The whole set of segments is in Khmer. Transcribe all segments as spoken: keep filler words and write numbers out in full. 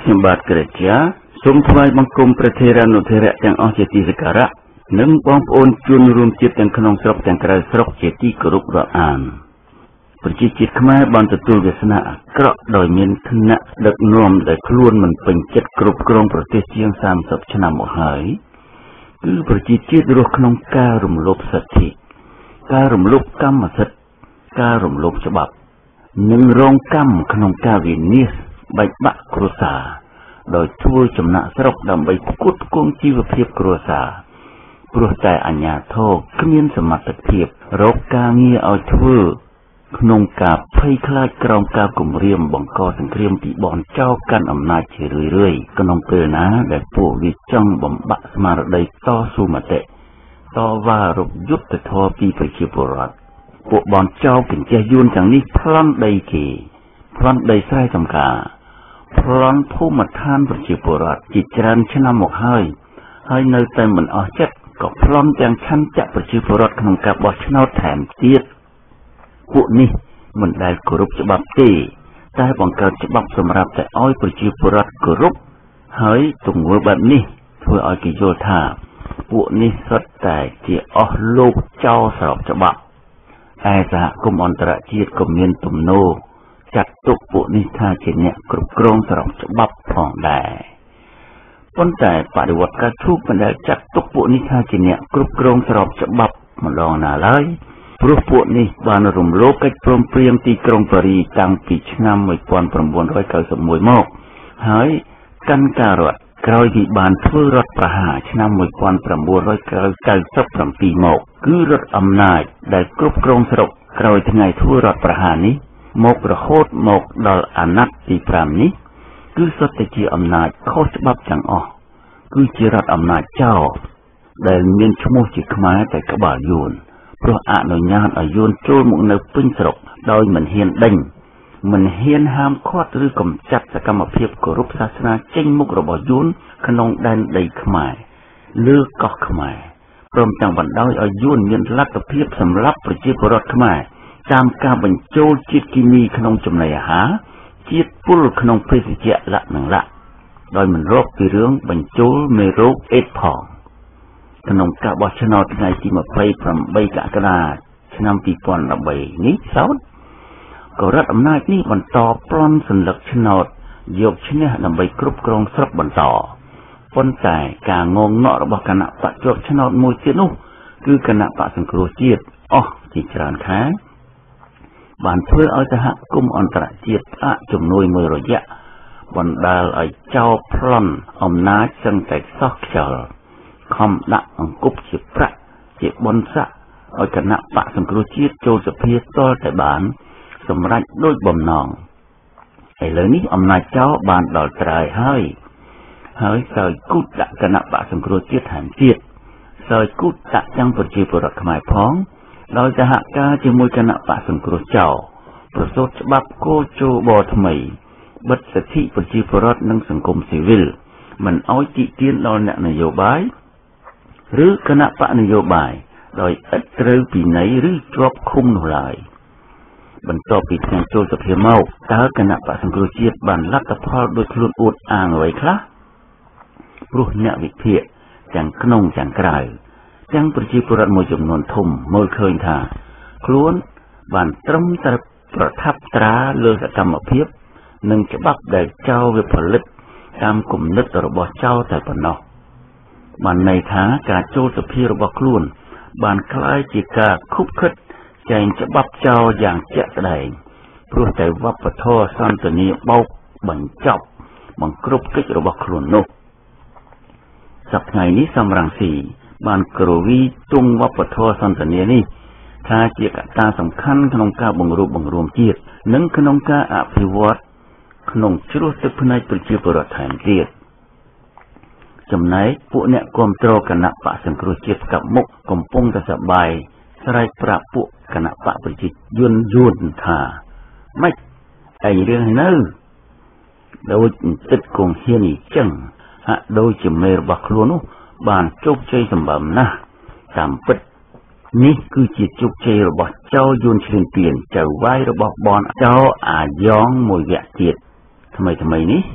ខ្ញុំបាទក្រេជាសូមថ្លែងបង្គំព្រះថេរានុថេរៈទាំងអស់ជាទីសក្ការៈនិងបងប្អូនជនរួមជាតិទាំងក្នុងស្រុកទាំងក្រៅស្រុកជាទីគោរពរាប់អានប្រជាជាតិខ្មែរបានទទួលវាសនាអាក្រក់ដោយមានឋានៈដឹកនាំដែលខ្លួនមិនពេញចិត្តគ្រប់គ្រងប្រទេសជាងសាមសិបឆ្នាំមកហើយគឺប្រជាជាតិរស់ក្នុងការរំលោភសិទ្ធិការរំលោភកម្មសិទ្ធិការរំលោភច្បាប់និងរងកម្មក្នុងការវិនាសបែកបាក់គ្រួសារដោយធ្វើចំណាក់ស្រុកដើម្បីផ្គត់ផ្គង់ជីវភាពគ្រួសារព្រោះតែអាជ្ញាធរគ្មានសមត្ថភាពរកការងារឲ្យធ្វើក្នុងការភ័យខ្លាចក្រោមការគំរាមបង្កសង្គ្រាមពីបនចោរកាន់អំណាចជារឿយៗក្នុងពេលណាដែលពួកវាចង់បំបាក់ស្មារតីតស៊ូមតិតវ៉ារំយុទ្ធធម៌ពីប្រជាពលរដ្ឋពួកបនចោរកញ្ចេះយួនទាំងនេះប្លន់ដីគេប្លន់ដីស្រែចម្ការប្លន់ភូមិឋានប្រជាពលរដ្ឋជាច្រើនឆ្នាំមកហើយហើយនៅតែមិនអស់ចិត្តក៏ប្លន់ទាំងឆន្ទៈប្រជាពលរដ្ឋក្នុងការបោះឆ្នោតថែមទៀតពួកនេះមិនដែលគោរពច្បាប់ទេតែបង្កើតច្បាប់សម្រាប់តែឲ្យប្រជាពលរដ្ឋគោរពហើយទង្វើបែបនេះធ្វើឲ្យគេយល់ថាពួកនេះសុទ្ធតែជាអស់លោកចោរស្របច្បាប់ឯសហគមន៍អន្តរជាតិក៏មានទំនោរចាត់ទុកពួកនេះថាជាអ្នកគ្រប់គ្រងស្របច្បាប់ផងដែរប៉ុន្តែបដិវត្តការធូបមិនដែលចាត់ទុកពួកនេះថាជាអ្នកគ្រប់គ្រងស្របច្បាប់ម្ដងណាឡើយព្រោះពួកនេះបានរំលោភកិច្ចព្រមព្រៀងទីក្រុងប៉ារីតាំងពីឆ្នាំmột nghìn chín trăm chín mươi mốtមកហើយកាន់ការរដ្ឋក្រោយពីបានធ្វើរដ្ឋប្រហារឆ្នាំmột nghìn chín trăm chín mươi bảyមកគឺរដ្ឋអំណាចដែលគ្រប់គ្រងស្រុកក្រោយថ្ងៃធ្វើរដ្ឋប្រហារនេះមករហូតមកដល់អាណត្តិទីប្រាំនេះគឺសុទ្ធតែជាអំណាចខុសច្បាប់ទាំងអស់គឺជារដ្ឋអំណាចចោរដែលមានឈ្មោះជាខ្មែរតែក្បាលយួនព្រោះអនុញ្ញាតឲ្យយួនចូលមកនៅពេញស្រុកដោយមិនហ៊ានដេញមិនហ៊ានហាមឃាត់ឬកម្ចាត់សកម្មភាពគោរពសាសនាចេញមុខរបស់យួនក្នុងដែនដីខ្មែរលើកោះខ្មែរព្រមទាំងបណ្ដោយឲ្យយួនមានលទ្ធភាពសម្រាប់ប្រជាពលរដ្ឋខ្មែរតាមការបញ្ចូលជាតិគីមីក្នុងចំណីអាហារជាតិពុលក្នុងភេសជ្ជៈលក្ខណៈលក្ខដោយមិនរកពីរឿងបញ្ចូលមេរោគអេដផងក្នុងការបោះឆ្នោតថ្ងៃទីยี่สิบแปดកក្កដាឆ្នាំពីរពាន់ដប់បីនេះសោតក៏រដ្ឋអំណាចនេះបន្តប្លន់សន្លឹកឆ្នោតយកឈ្នះដើម្បីគ្រប់គ្រងស្រុកបន្តប៉ុន្តែការងងងក់របស់គណៈបកជាប់ឆ្នោតមួយទៀតនោះគឺគណៈបកសង្គ្រោះជាតិអស់ជាច្រើនខាងបានធ្វើឲ្យសហគមន៍អន្តរជាតិផ្អាកជំនួយមួយរយៈបណ្ដាលឲ្យចោរប្លន់អំណាចសឹងតែខ្សោះខ្យល់ខំដាក់អង្គប់ជាប្រាក់ជាបុណ្យស័ក្តិឲ្យគណៈបកសង្គ្រោះជាតិចូលសភាតលតែបានសម្រេចដោយបំណងឥឡូវនេះអំណាចចោរបានដល់ត្រើយហើយហើយសើចគូតដាក់គណៈបកសង្គ្រោះជាតិថែមទៀតសើចគូតដាក់ទាំងប្រជាពលរដ្ឋខ្មែរផងដោយសហការជាមួយគណៈបកសង្គ្រោះចោរប្រសូតច្បាប់គោចោបថ្មីបិទសិទ្ធិប្រជាពលរដ្ឋនិងសង្គមស៊ីវិលមិនឲ្យទីទានដល់អ្នកនយោបាយឬគណៈបកនយោបាយដោយឥតត្រូវពិន័យឬជាប់ឃុំនោះឡើយបន្ទាប់ពីថ្ងៃចូលសភាមកតើគណៈបកសង្គ្រោះជាតិបានលទ្ធផលដោយខ្លួនអួតអាងអ្វីខ្លះព្រោះអ្នកវិភាគទាំងក្នុងទាំងក្រៅទាំងប្រជាពលរដ្ឋមួយចំនួនធំមើលឃើញថាខ្លួនបានត្រឹមតែប្រថាប់ត្រាលើសកម្មភាពនិងច្បាប់ដែលចោរវាផលិតតាមគំនិតរបស់ចោរតែប៉ុណ្ណោះបានន័យថាការចូលសភារបស់ខ្លួនបានคล้ายជាការខុបខិតចែងច្បាប់ចោរយ៉ាងជាក់ស្ដែងព្រោះតែវប្បធម៌សន្តានាបោកបញ្ចប់បង្ក្រប់កិច្ចរបស់ខ្លួននោះសប្តាហ៍នេះសំរងស៊ីបានគ្រវីទង់វប្បធម៌សន្តានានេះថាជាកត្តាសំខាន់ក្នុងការបង្រួបបង្រួមជាតិនិងក្នុងការអភិវឌ្ឍក្នុងជ្រោះទឹកភ្នែកប្រជាពលរដ្ឋថែមទៀតចំណែកពួកអ្នកគាំទ្រគណៈបកសង្គ្រោះជាតិកັບមុខកំពុងតែសប្បាយស្រែកប្រាប់ពួកគណៈបកប្រជាយន្តយួនថាម៉េចឯងរឿងនៅដូចទឹកគងហ៊ានអញ្ចឹងហាក់ដូចជាមេរបស់ខ្លួននោះបានជោគជ័យសម្បើមណាស់តាមពិតនេះគឺជាជោគជ័យរបស់ចៅយួនឈ្លានពានចៅវាយរបស់បនចៅអាយ៉ងមួយវគ្គទៀតថ្មីថ្មីនេះ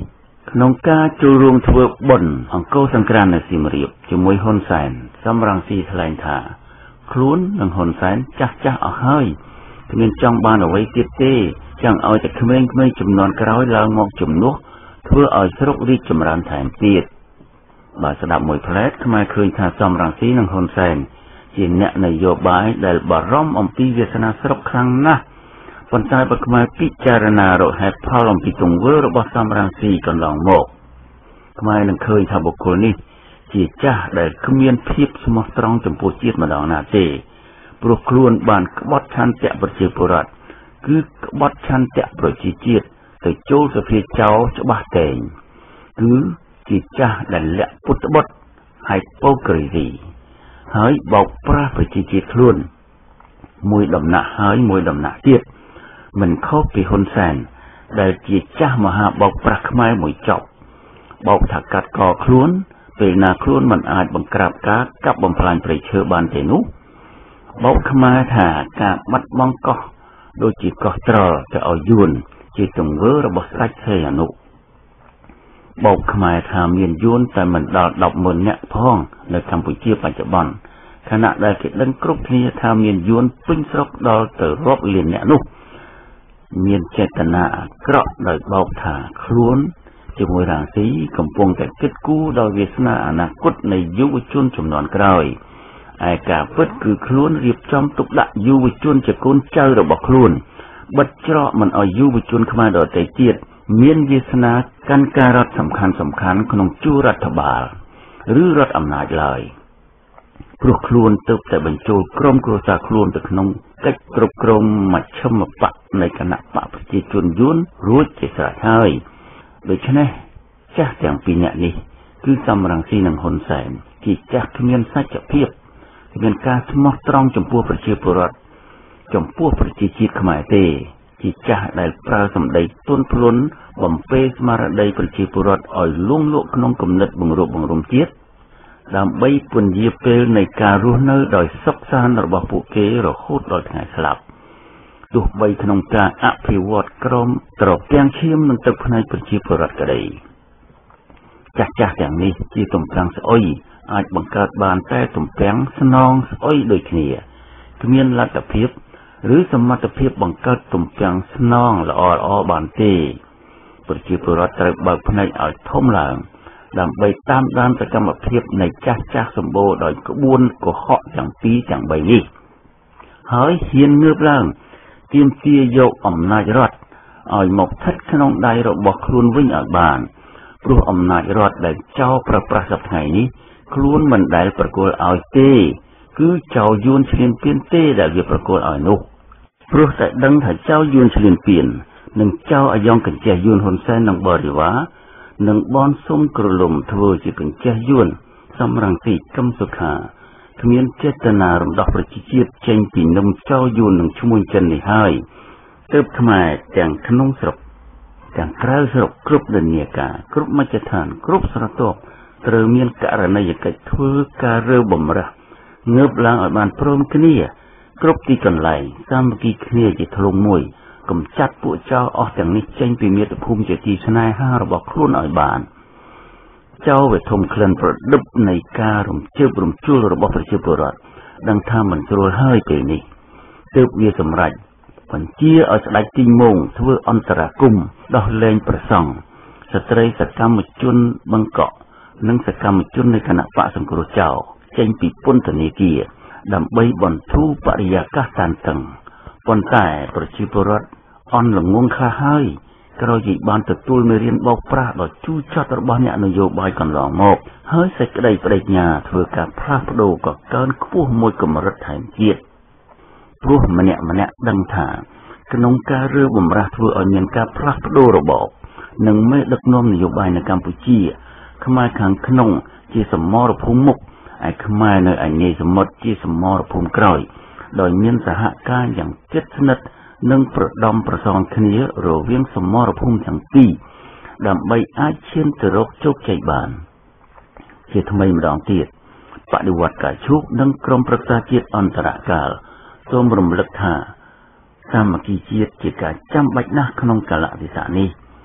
ក្នុងការចូលរួមធ្វើបុណ្យអង្គរសង្ក្រាន្តនៅសៀមរាបជាមួយហ៊ុនសែនសំរងស៊ីថ្លែងថាខ្លួននិងហ៊ុនសែនចាស់ចាស់អស់ហើយគ្មានចង់បានអ្វីទៀតទេចង់ឲ្យតែក្មេងៗចំនួនក្រោយឡើងមកជំនួសធ្វើឲ្យស្រុករីកចម្រើនថែមទៀតបើស្ដាប់មួយផ្លែតខ្មែរឃើញថាសំរងស៊ីនិងហ៊ុនសែនជាអ្នកនយោបាយដែលបារម្ភអំពីវាសនាស្រុកខ្លាំងណាស់ប៉ុន្តែបើខ្មែរពិចារណារកហេតុផលអំពីទង្វើរបស់សំរងស៊ីកន្លងមកខ្មែរនឹងឃើញថាបុគ្គលនេះជាចាស់ដែលគ្មានភាពស្មោះត្រង់ចំពោះជាតិម្ដងណាទេព្រោះខ្លួនបានក្បត់ឆន្ទៈប្រជាពលរដ្ឋគឺក្បត់ឆន្ទៈប្រជាជាតិទៅចូលសភាចោលច្បាស់តែងគឺជាចាស់ដែលលាក់ពុតបុត្រហើយប៉ូក្រីស៊ីហើយបោកប្រាស់ប្រជាជាតិខ្លួនមួយដំណាក់ហើយមួយដំណាក់ទៀតមិនខុសពីហ៊ុនសែនដែលជាចាស់មហាបោកប្រាស់ខ្មែរមួយចប់បោកថាកាត់កខ្លួនពេលណាខ្លួនមិនអាចបង្ក្រាបការកាប់បំផ្លាញព្រៃឈើបានទេនោះបោកខ្មែរថាការបាត់បង់កោះដូចជាកោះត្រល់ទៅឲ្យយួនជាទង្វើរបស់ស្ដេចសីហនុបោកខ្មែរថាមានយួនតែមិនដល់ ដប់ម៉ឺន នាក់ផងនៅកម្ពុជាបច្ចុប្បន្នខណៈដែលគេដឹងគ្រប់គ្នាថាមានយួនពេញស្រុកដល់ទៅរាប់លាននាក់នោះមានចេតនាអាក្រក់ដោយបោកថាខ្លួនជាមួយរាំងស៊ីកំពុងតែគិតគូរដល់វាសនាអនាគតនៃយុវជនជំនាន់ក្រោយឯការពិតគឺខ្លួនរៀបចំទុកដាក់យុវជនជាកូនចៅរបស់ខ្លួនបិទច្រកមិនឲ្យយុវជនខ្មែរដទៃទៀតមានវាសនាកាន់ការរដ្ឋសំខាន់សំខាន់ក្នុងជួររដ្ឋបាលឬរដ្ឋអំណាចឡើយព្រោះខ្លួនទើបតែបញ្ចូលក្រុមគ្រួសារខ្លួនទៅក្នុងកិច្ចគ្រប់គ្រងមជ្ឈិមបកនៃគណៈបកប្រជាជនយួនរួចជាស្រេចហើយដូច្នេះចាស់ទាំងពីរនាក់នេះគឺសំរងស៊ីនិងហ៊ុនសែនជាចាស់គ្មានសច្ចភាពគ្មានការស្មោះត្រង់ចំពោះប្រជាពលរដ្ឋចំពោះប្រជាជាតិខ្មែរទេជាចាស់ដែលប្រើសម្ដីទន់ភ្លន់បំពេស្មារតីប្រជាពលរដ្ឋឲ្យលង់លក់ក្នុងគំនិតបង្រួបបង្រួមជាតិដើម្បីពន្យាពេលនៃការរស់នៅដោយសុខសាន្តរបស់ពួកគេរហូតដល់ថ្ងៃស្លាប់ទោះបីក្នុងការអភិវឌ្ឍក្រមត្រពាំងឈាមនិងទឹកភ្នែកប្រជាពលរដ្ឋក្តីចាស់ចាស់ទាំងនេះជាទំពាំងស្អុយអាចបង្កើតបានតែទំពាំងស្នងស្អុយដូចគ្នាគ្មានលទ្ធភាពឬសមត្ថភាពបង្កើតទំពាំងស្នងល្អល្អបានទេប្រជាពលរដ្ឋត្រូវបើកភ្នែកឲ្យធំឡើងដើម្បីតាមដានសកម្មភាពនៃចាស់ចាស់សម្បូរដោយក្បួនកុហកទាំងពីរទាំងបីនេះហើយហ៊ានងើបឡើងទាមទារយកអំណាចរដ្ឋឲ្យមកស្ថិតក្នុងដៃរបស់ខ្លួនវិញឲ្យបានព្រោះអំណាចរដ្ឋដែលចោលប្រប្រាស់សប្តាហ៍នេះខ្លួនមិនដែលប្រគល់ឲ្យទេគឺចោលយួនឈ្លានពានទេដែលវាប្រគល់ឲ្យនោះព្រោះតែដឹងថាចោលយួនឈ្លានពាននិងចោលអាយ៉ងកញ្ចេះយួនហ៊ុនសែននិងបរិវារនិងបនសុំក្រលំធ្វើជាកញ្ចេះយួនសំរងស៊ីកឹមសុខាគ្មានចេតនារំដោះប្រជាជាតិចេញពីនឹមចោលយួននិងឈ្មួញចិននេះហើយទើបខ្មែរទាំងក្នុងស្រុកទាំងក្រៅស្រុកគ្រប់និន្នាការគ្រប់មជ្ឈដ្ឋានគ្រប់ស្រទាប់ត្រូវមានករណីយកិច្ចធ្វើការរើបំរាស់ងើបឡើងឲ្យបានព្រមគ្នាគ្រប់ទីកន្លែងសាមគ្គីគ្នាជាធ្លុងមួយកំចាត់ពួកចោរអស់ទាំងនេះចេញពីមាតុភូមិជាទីស្នេហារបស់ខ្លួនឲ្យបានចោរវាធំក្លិនប្រឌិបនៃការរំជើបរំជួលរបស់ប្រជាពលរដ្ឋដឹងថាមិនស្រួលហើយពេលនេះទើបវាសម្រេចបញ្ជាឲ្យស្ដេចទីមងធ្វើអន្តរាគមន៍ដោះលែងព្រះសង្ឃស្ត្រីសកម្មជនបឹងកក់និងសកម្មជននៃគណៈបកសង្គ្រោះចោរចេញពីពន្ធនាគារដើម្បីបន្ធូរបរិយាកាសតានតឹងប៉ុន្តែប្រជាពលរដ្ឋអន់ល្ងងខ្លះហើយក្រោយពីបានទទួលមេរៀនបោកប្រាស់ដ៏ជូរចត់របស់អ្នកនយោបាយកន្លងមកហើយសេចក្តីបដិញ្ញាធ្វើការផ្លាស់ប្ដូរក៏កើនខ្ពស់មួយកម្រិតថែមទៀតព្រោះម្នាក់ម្នាក់ដឹងថាក្នុងការរើបំរាស់ធ្វើឲ្យមានការផ្លាស់ប្ដូររបបនិងមេដឹកនាំនយោបាយនៅកម្ពុជាខ្មែរខាងក្នុងជាសមរភូមិមុខឯខ្មែរនៅឯនាយសមុទ្រជាសមរភូមិក្រោយដោយមានសហការយ៉ាងជិតស្និទ្ធនិងប្រដំប្រសងគ្នារវាងសមរភូមិទាំងពីរដើម្បីអាចឈានទៅរកជោគជ័យបានជាថ្មីម្ដងទៀតបដិវត្តការឈូកនិងក្រុមប្រឹក្សាជាតិអន្តរកាលសូមរំលឹកថាសាមគ្គីជាតិជាការចាំបាច់ណាស់ក្នុងកាលៈទេសៈនេះ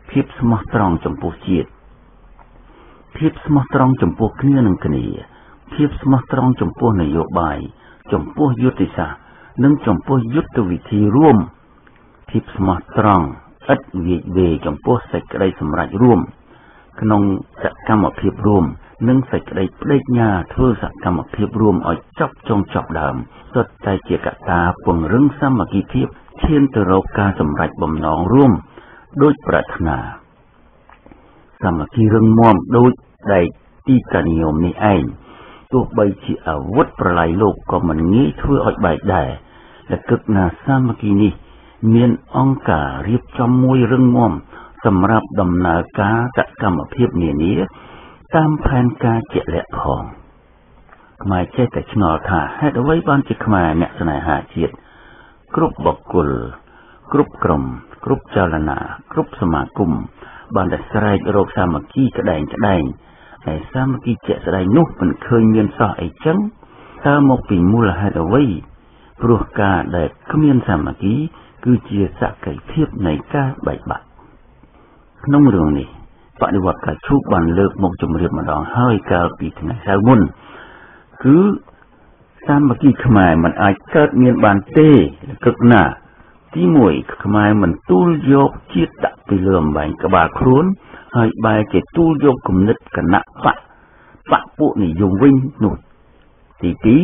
ភាពស្មោះត្រង់ចំពោះជាតិភាពស្មោះត្រង់ចំពោះគ្នានឹងគ្នាភាពស្មោះត្រង់ចំពោះនយោបាយចំពោះយុទ្ធសាស្ត្រនិងចំពោះយុទ្ធវិធីរួមភាពស្មោះត្រង់ឥតវាយវេចំពោះសេចក្តីសម្រេចរួមក្នុងសកម្មភាពរួមនិងសេចក្តីប្តេជ្ញាធ្វើសកម្មភាពរួមឲ្យចប់ចុងចប់ដើមសុទ្ធតែជាកត្តាពង្រឹងសាមគ្គីភាពឈានទៅរកការសម្រេចបំណងរួមដោយប្រាថ្នាសាមគ្គីរឹងមាំដូចដែកទីកនិយមនេះឯងទោះបីជាអាវុធប្រឡាយលោកក៏មិនងាយធ្វើឲ្យបែកដែរและគឹកណាសាមគ្គីនេះមានអង្គការរៀបចំមួយរឹងមាំសម្រាប់ដំណើរការសកម្មភាពនានាតាមផែនការជាក់លាក់ផងខ្មែរចេះតែឆ្ងល់ថាហេតុអ្វីបានជាខ្មែរអ្នកស្នេហាជាតិគ្រប់បុគ្គលគ្រប់ក្រុមគ្រប់ចលនាគ្រប់សមាគមបានតែស្រែករកសាមគ្គីក្តែងក្តែងហើយសាមគ្គីជាក់ស្ដែងនោះមិនឃើញមានសោះអីចឹងតើមកពីមូលហេតុអ្វីព្រោះការដែលគ្មានសាមគ្គីគឺជាសក្ខីភាពនៃការបែកបាក់ក្នុងរឿងនេះបដិវត្តការឈូកបានលើកមកជម្រាបម្ដងហើយកាលពីថ្ងៃសៅរ៍មុនគឺសាមគ្គីខ្មែរមិនអាចកើតមានបានទេគឹកណាទីមួយខ្មែរមិនទូលយកជាតិដាក់ពីលើអំបែងក្បាលខ្លួនហើយបែរជាទូលយកគំនិតគណៈបកបកពួកនិយមវិញនោះទីពីរ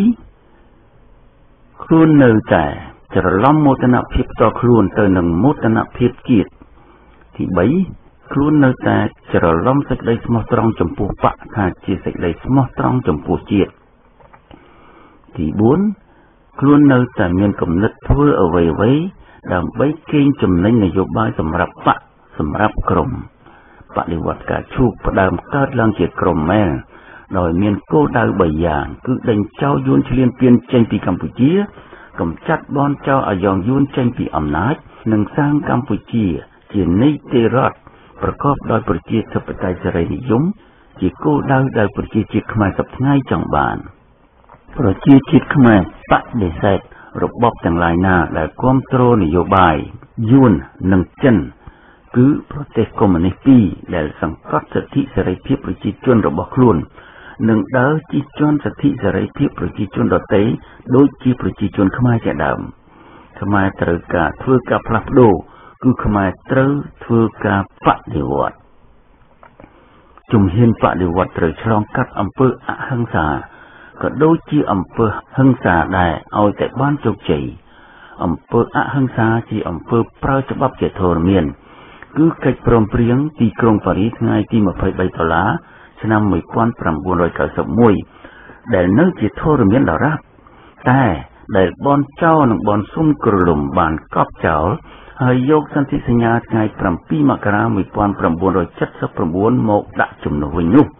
ខ្លួននៅតែច្រឡំមោទនភាពតខ្លួនទៅនឹងមោទនភាពជាតិទីបីខ្លួននៅតែច្រឡំសេចក្តីស្មោះត្រង់ចំពោះបកថាជាសេចក្តីស្មោះត្រង់ចំពោះជាតិទីបួនខ្លួននៅតែមានគំនិតធ្វើអ្វីអ្វីដើម្បីកេងចំណេញនយោបាយសម្រាប់បកសម្រាប់ក្រុមបដិវត្តការឈូកផ្ដើមកើតឡើងជាក្រុមមែនដោយមានគោលដៅបីយ៉ាងគឺដេញចោលយួនឈ្លានពានចេញពីកម្ពុជាកម្ចាត់បនចោលអាយ៉ងយួនចេញពីអំណាចនិងសាងកម្ពុជាជានីតិរដ្ឋប្រកបដោយប្រជាធិបតេយ្យសេរីនិយមជាគោលដៅដែលប្រជាជាតិខ្មែរសពថ្ងៃចង់បានប្រជាជាតិខ្មែរបដិសេធរបបទាំងឡាយណាដែលគ្រប់គ្រងនយោបាយយួននិងចិនគឺប្រទេសកុម្មុយនីសពីរដែលសង្កត់សិទ្ធិសេរីភាពប្រជាជនរបស់ខ្លួននិងដើរជិះជាន់សិទ្ធិសេរីភាពប្រជាជនដទៃដូចជាប្រជាជនខ្មែរជាដើមខ្មែរត្រូវការធ្វើការផ្លាស់ប្ដូរគឺខ្មែរត្រូវធ្វើការបដិវត្តជំហានបដិវត្តត្រូវឆ្លងកាត់អំពើអហិង្សាក៏ដូចជាអំពើហិង្សាដែរឲ្យតែបានជោគជ័យអំពើអហិង្សាជាអំពើប្រើច្បាប់ជាធរមានគឺកិច្ចព្រមព្រៀងទីក្រុងប៉ារីសថ្ងៃទីម្ភៃបីដុល្លារឆ្នាំmột nghìn chín trăm chín mươi mốtដែលនៅជាធរមានដរាបតែដែលបនចោលនិងបនស៊ុំក្រលំបានកប់ចោលហើយយកសន្ធិសញ្ញាថ្ងៃប្រាំពីរមករាmột nghìn chín trăm七mươi chínមកដាក់ជំនួសវិញនោះ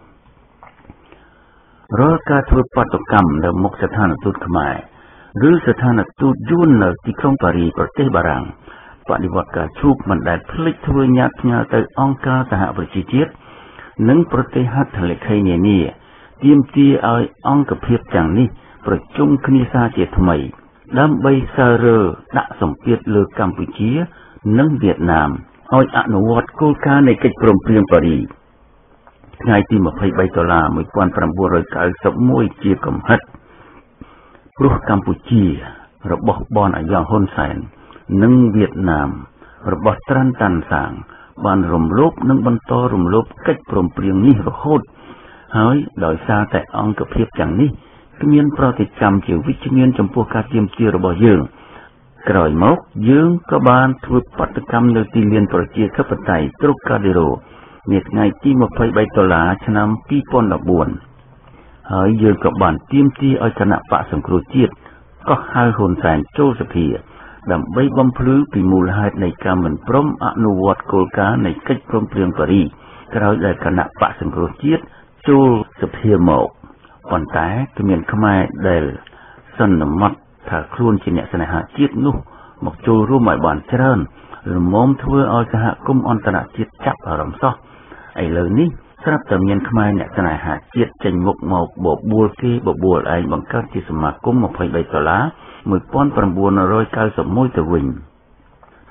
រាល់ការធ្វើបាតុកម្មនៅមុខស្ថានទូតខ្មែរឬស្ថានទូតយួននៅទីក្រុងប៉ារីសប្រទេសបារាំងបដិវត្តការឈូកមិនដែលភ្លេចធ្វើញត្តិផ្ញើទៅអង្គការសហប្រជាជាតិនិងប្រទេសហត្ថលេខីនានាទាមទារឲ្យអង្គភាពទាំងនេះប្រជុំគ្នាសារជាថ្មីដើម្បីសាររើដាក់សម្ពាធលើកម្ពុជានិងវៀតណាមឲ្យអនុវត្តគោលការណ៍នៃកិច្ចព្រមព្រៀងប៉ារីសថ្ងៃទីម្ភៃបីដុល្លារmột nghìn chín trăm chín mươi mốtជាកំហិតព្រោះកម្ពុជារបស់បនអាយ៉ងហ៊ុនសែននិងវៀតណាមរបស់ត្រាន់តាន់សាងបានរំលោភនិងបន្តរំលោភកិច្ចព្រមព្រៀងនេះរហូតហើយដោយសារតែអង្គភាពទាំងនេះគ្មានប្រតិកម្មជាវិជ្ជមានចំពោះការទាមទាររបស់យើងក្រោយមកយើងក៏បានធ្វើបាតុកម្មនៅទីលានប្រជាធិបតេយ្យត្រុកកាឌីរ៉ូនាថ្ងៃទីម្ភៃបីដុល្លារឆ្នាំពីរពាន់ដប់បួនហើយយើងក៏បានទាមទារឲ្យគណៈបកសង្គ្រោះជាតិកោះហៅហ៊ុនសែនចូលសភាដើម្បីបំភ្លឺពីមូលហេតុនៃការមិនព្រមអនុវត្តគោលការណ៍នៃកិច្ចព្រមព្រៀងប៉ារីសក្រោយដែលគណៈបកសង្គ្រោះជាតិចូលសភាមកប៉ុន្តែគ្មានខ្មែរដែលសន្មត់ថាខ្លួនជាអ្នកស្នេហាជាតិនោះមកចូលរួមឲ្យបានច្រើនរមុំធ្វើឲ្យសហគមន៍អន្តរជាតិចាប់អារម្មណ៍សោះឥឡូវនេះស្រាប់តែមានខ្មែរអ្នកស្នេហាជាតិចេញមុខមកបបួលគេបបួលឯងបង្កើតជាសមាគមម្ភៃបីដុល្លារmột nghìn chín trăm chín mươi mốtទៅវិញ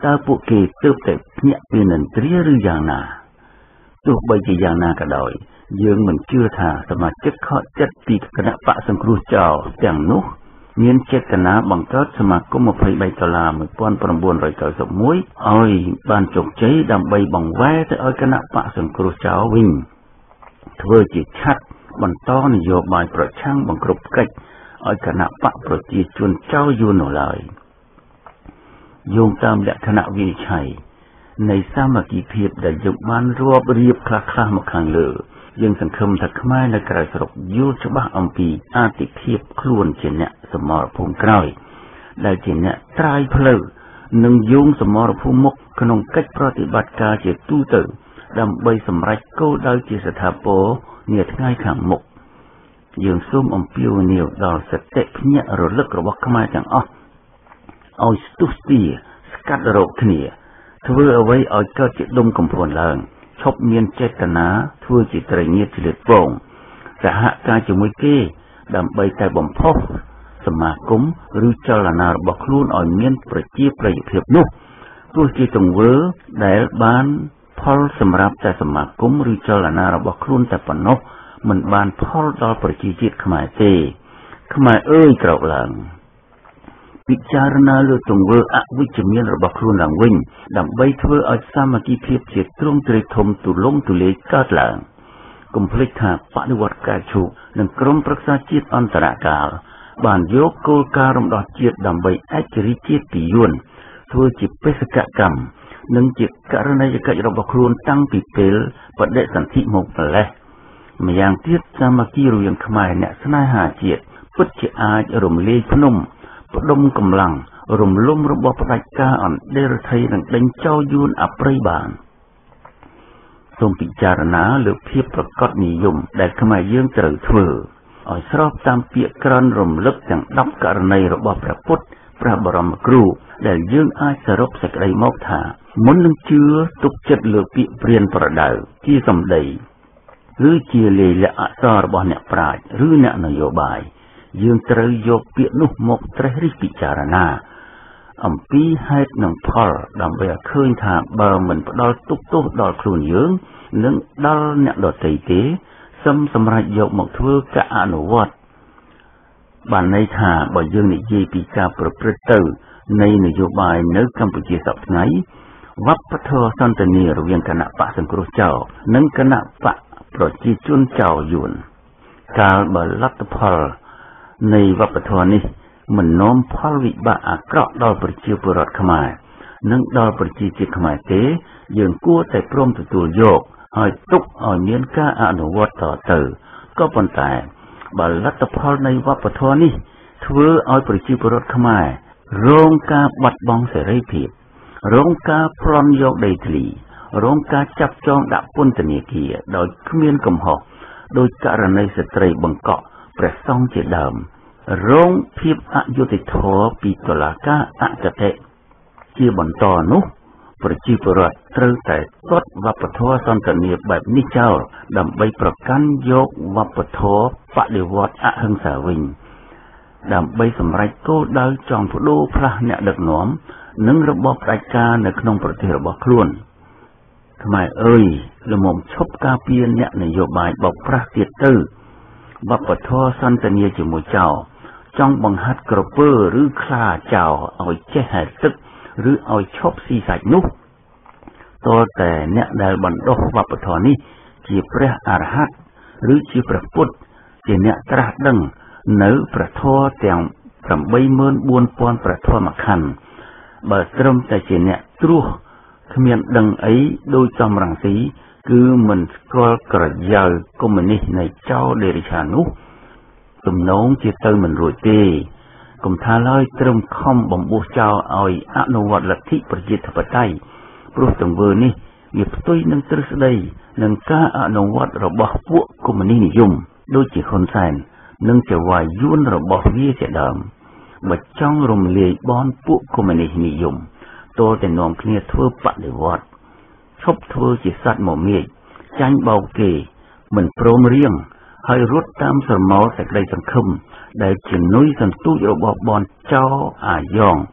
តើពួកគេទើបតែភ្ញាក់ពីនិន្ទ្រាឬយ៉ាងណាទោះបីជាយ៉ាងណាក៏ដោយយើងមិនជឿថាសមាជិកខកចិត្តពីគណៈបកសង្គ្រោះចោលទាំងនោះមានចេតនាបង្កើតសមាគមยี่สิบสามដុល្លារnineteen ninety-oneឲ្យបានជោគជ័យដើម្បីបង្វែរទៅឲ្យគណៈបកសង្គ្រោះចោលវិញធ្វើជាឆាត់បន្តនយោបាយប្រឆាំងបង្ក្រប់កិច្ចឲ្យគណៈបកប្រជាជនចោលយូរនោះឡើយយោងតាមលក្ខណៈវិនិច្ឆ័យនៃសាមគ្គីភាពដែលយើងបានរាប់រៀបខ្លះៗមកខាងលើយើងសង្ឃឹមថាខ្មែរនៅក្រៅស្រុកយល់ច្បាស់អំពីអាទិភាពខ្លួនជាអ្នកសមរភូមិក្រោយដែលជាអ្នកត្រាយផ្លូវនិងយោងសមរភូមិមុខក្នុងកិច្ចប្រតិបត្តិការជាទូទៅដើម្បីសម្រេចគោលដៅជាស្ថាពរនាថ្ងៃខាងមុខយើងសូមអំពាវនាវដល់សតិភ្ញាក់រលឹករបស់ខ្មែរទាំងអស់ឲ្យស្ទុះស្ទាស្កាត់រោគគ្នាធ្វើអ្វីឲ្យកើតជាដុំកំភួនឡើងឈប់មានចេតនាធ្វើជាត្រីងៀតឆ្លៀតពងសហការជាមួយគេដើម្បីតែបំផុសសមាគមឬចលនារបស់ខ្លួនឲ្យមានប្រជាប្រិយភាពនោះទោះជាទង្វើដែលបានផលសម្រាប់តែសមាគមឬចលនារបស់ខ្លួនតែប៉ុណ្ណោះមិនបានផលដល់ប្រជាជាតិខ្មែរទេខ្មែរអើយក្រោកឡើងពិចារណាលើទង្វើអវិជ្ជមានរបស់ខ្លួនឡើងវិញដើម្បីធ្វើឲ្យសាមគ្គីភាពជាទ្រង់ទ្រាយធំទូលំទូលាយកើតឡើងកុំភ្លេចថាបដិវត្តការឈូកនិងក្រមប្រឹក្សាជាតិអន្តរកាលបានយកគោលការណ៍រំដោះជាតិដើម្បីឯករាជ្យជាតិពីយួនធ្វើជាបេសកកម្មនិងជាករណីយកិច្ចរបស់ខ្លួនតាំងពីពេលបដិសន្ធិមកម្លេះម្យ៉ាងទៀតសាមគ្គីរវាងខ្មែរអ្នកស្នេហាជាតិពិតជាអាចរំលាយភ្នំផ្ដុំកម្លាំងរំលំរបស់ផ្ដាច់ការអន្តរជាតិនិងដេញចោលយួនអប្រិយបានសូមពិចារណាលើភាពប្រកបនិយមដែលខ្មែរយើងត្រូវធ្វើឲ្យស្របតាមពាក្យក្រណរំលឹកទាំងដប់ករណីរបស់ព្រះពុទ្ធព្រះបរមគ្រូដែលយើងអាចសរុបសេចក្តីមកថាមុននឹងជឿទុកចិត្តលើពាក្យព្រានប្រដៅជាសម្ដីឬជាលេខអក្សររបស់អ្នកប្រាជ្ញឬអ្នកនយោបាយយើងត្រូវយកពាក្យនោះមកត្រេះរិះពិចារណាអំពីហេតុនិងផលដើម្បីឲ្យឃើញថាបើមិនផ្ដល់ទុកទោសដល់ខ្លួនយើងនិងដល់អ្នកដទៃទេសឹមសម្រាប់យកមកធ្វើការអនុវត្តបានន័យថាបើយើងនិយាយពីការប្រព្រឹត្តទៅនៃនយោបាយនៅកម្ពុជាសប្តាហ៍ថ្ងៃវប្បធម៌សន្តានារវាងគណៈបកសង្គ្រោះចោលនិងគណៈបកប្រជាជនចោលយួនកាលបើលទ្ធផលនៃវប្បធម៌នេះមិននាំផលវិបាកអាក្រក់ដល់ប្រជាពលរដ្ឋខ្មែរនិងដល់ប្រជាជាតិខ្មែរទេយើងគួរតែព្រមទទួលយកហើយទុកឲ្យមានការអនុវត្តតទៅក៏ប៉ុន្តែបើលទ្ធផលនៃវប្បធម៌នេះធ្វើឲ្យប្រជាពលរដ្ឋខ្មែររងការបាត់បង់សេរីភាពរងការប្លន់យកដីធ្លីរងការចាប់ចងដាក់ពន្ធនាគារដោយគ្មានកំហុសដោយករណីស្ត្រីបង្កក់ព្រះសង្ឃជាដើមរងភាពអយុត្តិធម៌ពីតុលាការអគតិជាបន្តនោះប្រជាពលរដ្ឋត្រូវតែទាត់វប្បធម៌សន្តានាបែបនេះចោលដើម្បីប្រកាន់យកវប្បធម៌បដិវត្តអហិង្សាវិញដើម្បីសម្រេចគោលដៅចង់បដូរផ្លាស់អ្នកដឹកនាំនិងរបបផ្ដាច់ការនៅក្នុងប្រទេសរបស់ខ្លួនខ្មែរអើយល្មមឈប់ការពារអ្នកនយោបាយបោកប្រាស់ទៀតទៅវប្បធម៌សន្តានាជាមួយចោលចង់បង្ហាត់ក្រពើឬខ្លាចោលឲ្យចេះហែលទឹកឬឲ្យឈប់ស៊ីសាច់នោះតើតែអ្នកដែលបណ្ដុះវប្បធម៌នេះជាព្រះអរហន្តឬជាព្រះពុទ្ធជាអ្នកត្រាស់ដឹងនៅព្រះធម៌ទាំងeight thousand four hundredព្រះធម៌ខណ្ឌបើត្រឹមតែជាអ្នកត្រួសគ្មានដឹងអីដោយសំរងស៊ីគឺមិនស្គាល់ក្រយ៉ៅកុម្មុយនីសនៃចៅដេរិឆាននោះទំនងជាទៅមិនរួចទេកុំថាឡើយត្រឹមខំបំពុះចោលឲ្យអនុវត្តលទ្ធិប្រជាធិបតេយ្យព្រោះទង្វើនេះវាផ្ទុយនឹងទ្រឹស្ដីនិងការអនុវត្តរបស់ពួកកុម្មុយនីសនិយមដូចជាហ៊ុនសែននិងចៅហ្វាយយួនរបស់វាជាដើមបើចង់រំលាយបនពួកកុម្មុយនីសនិយមទល់តែនាំគ្នាធ្វើបដិវត្តឈប់ធ្វើជាសត្វមមាញចាញ់បោកគេមិនព្រមរៀងហើយរត់តាមស្រមោលសេចក្តីសង្ឃឹមដែលជានុយសន្ទូចរបស់បនចោអាយ៉ង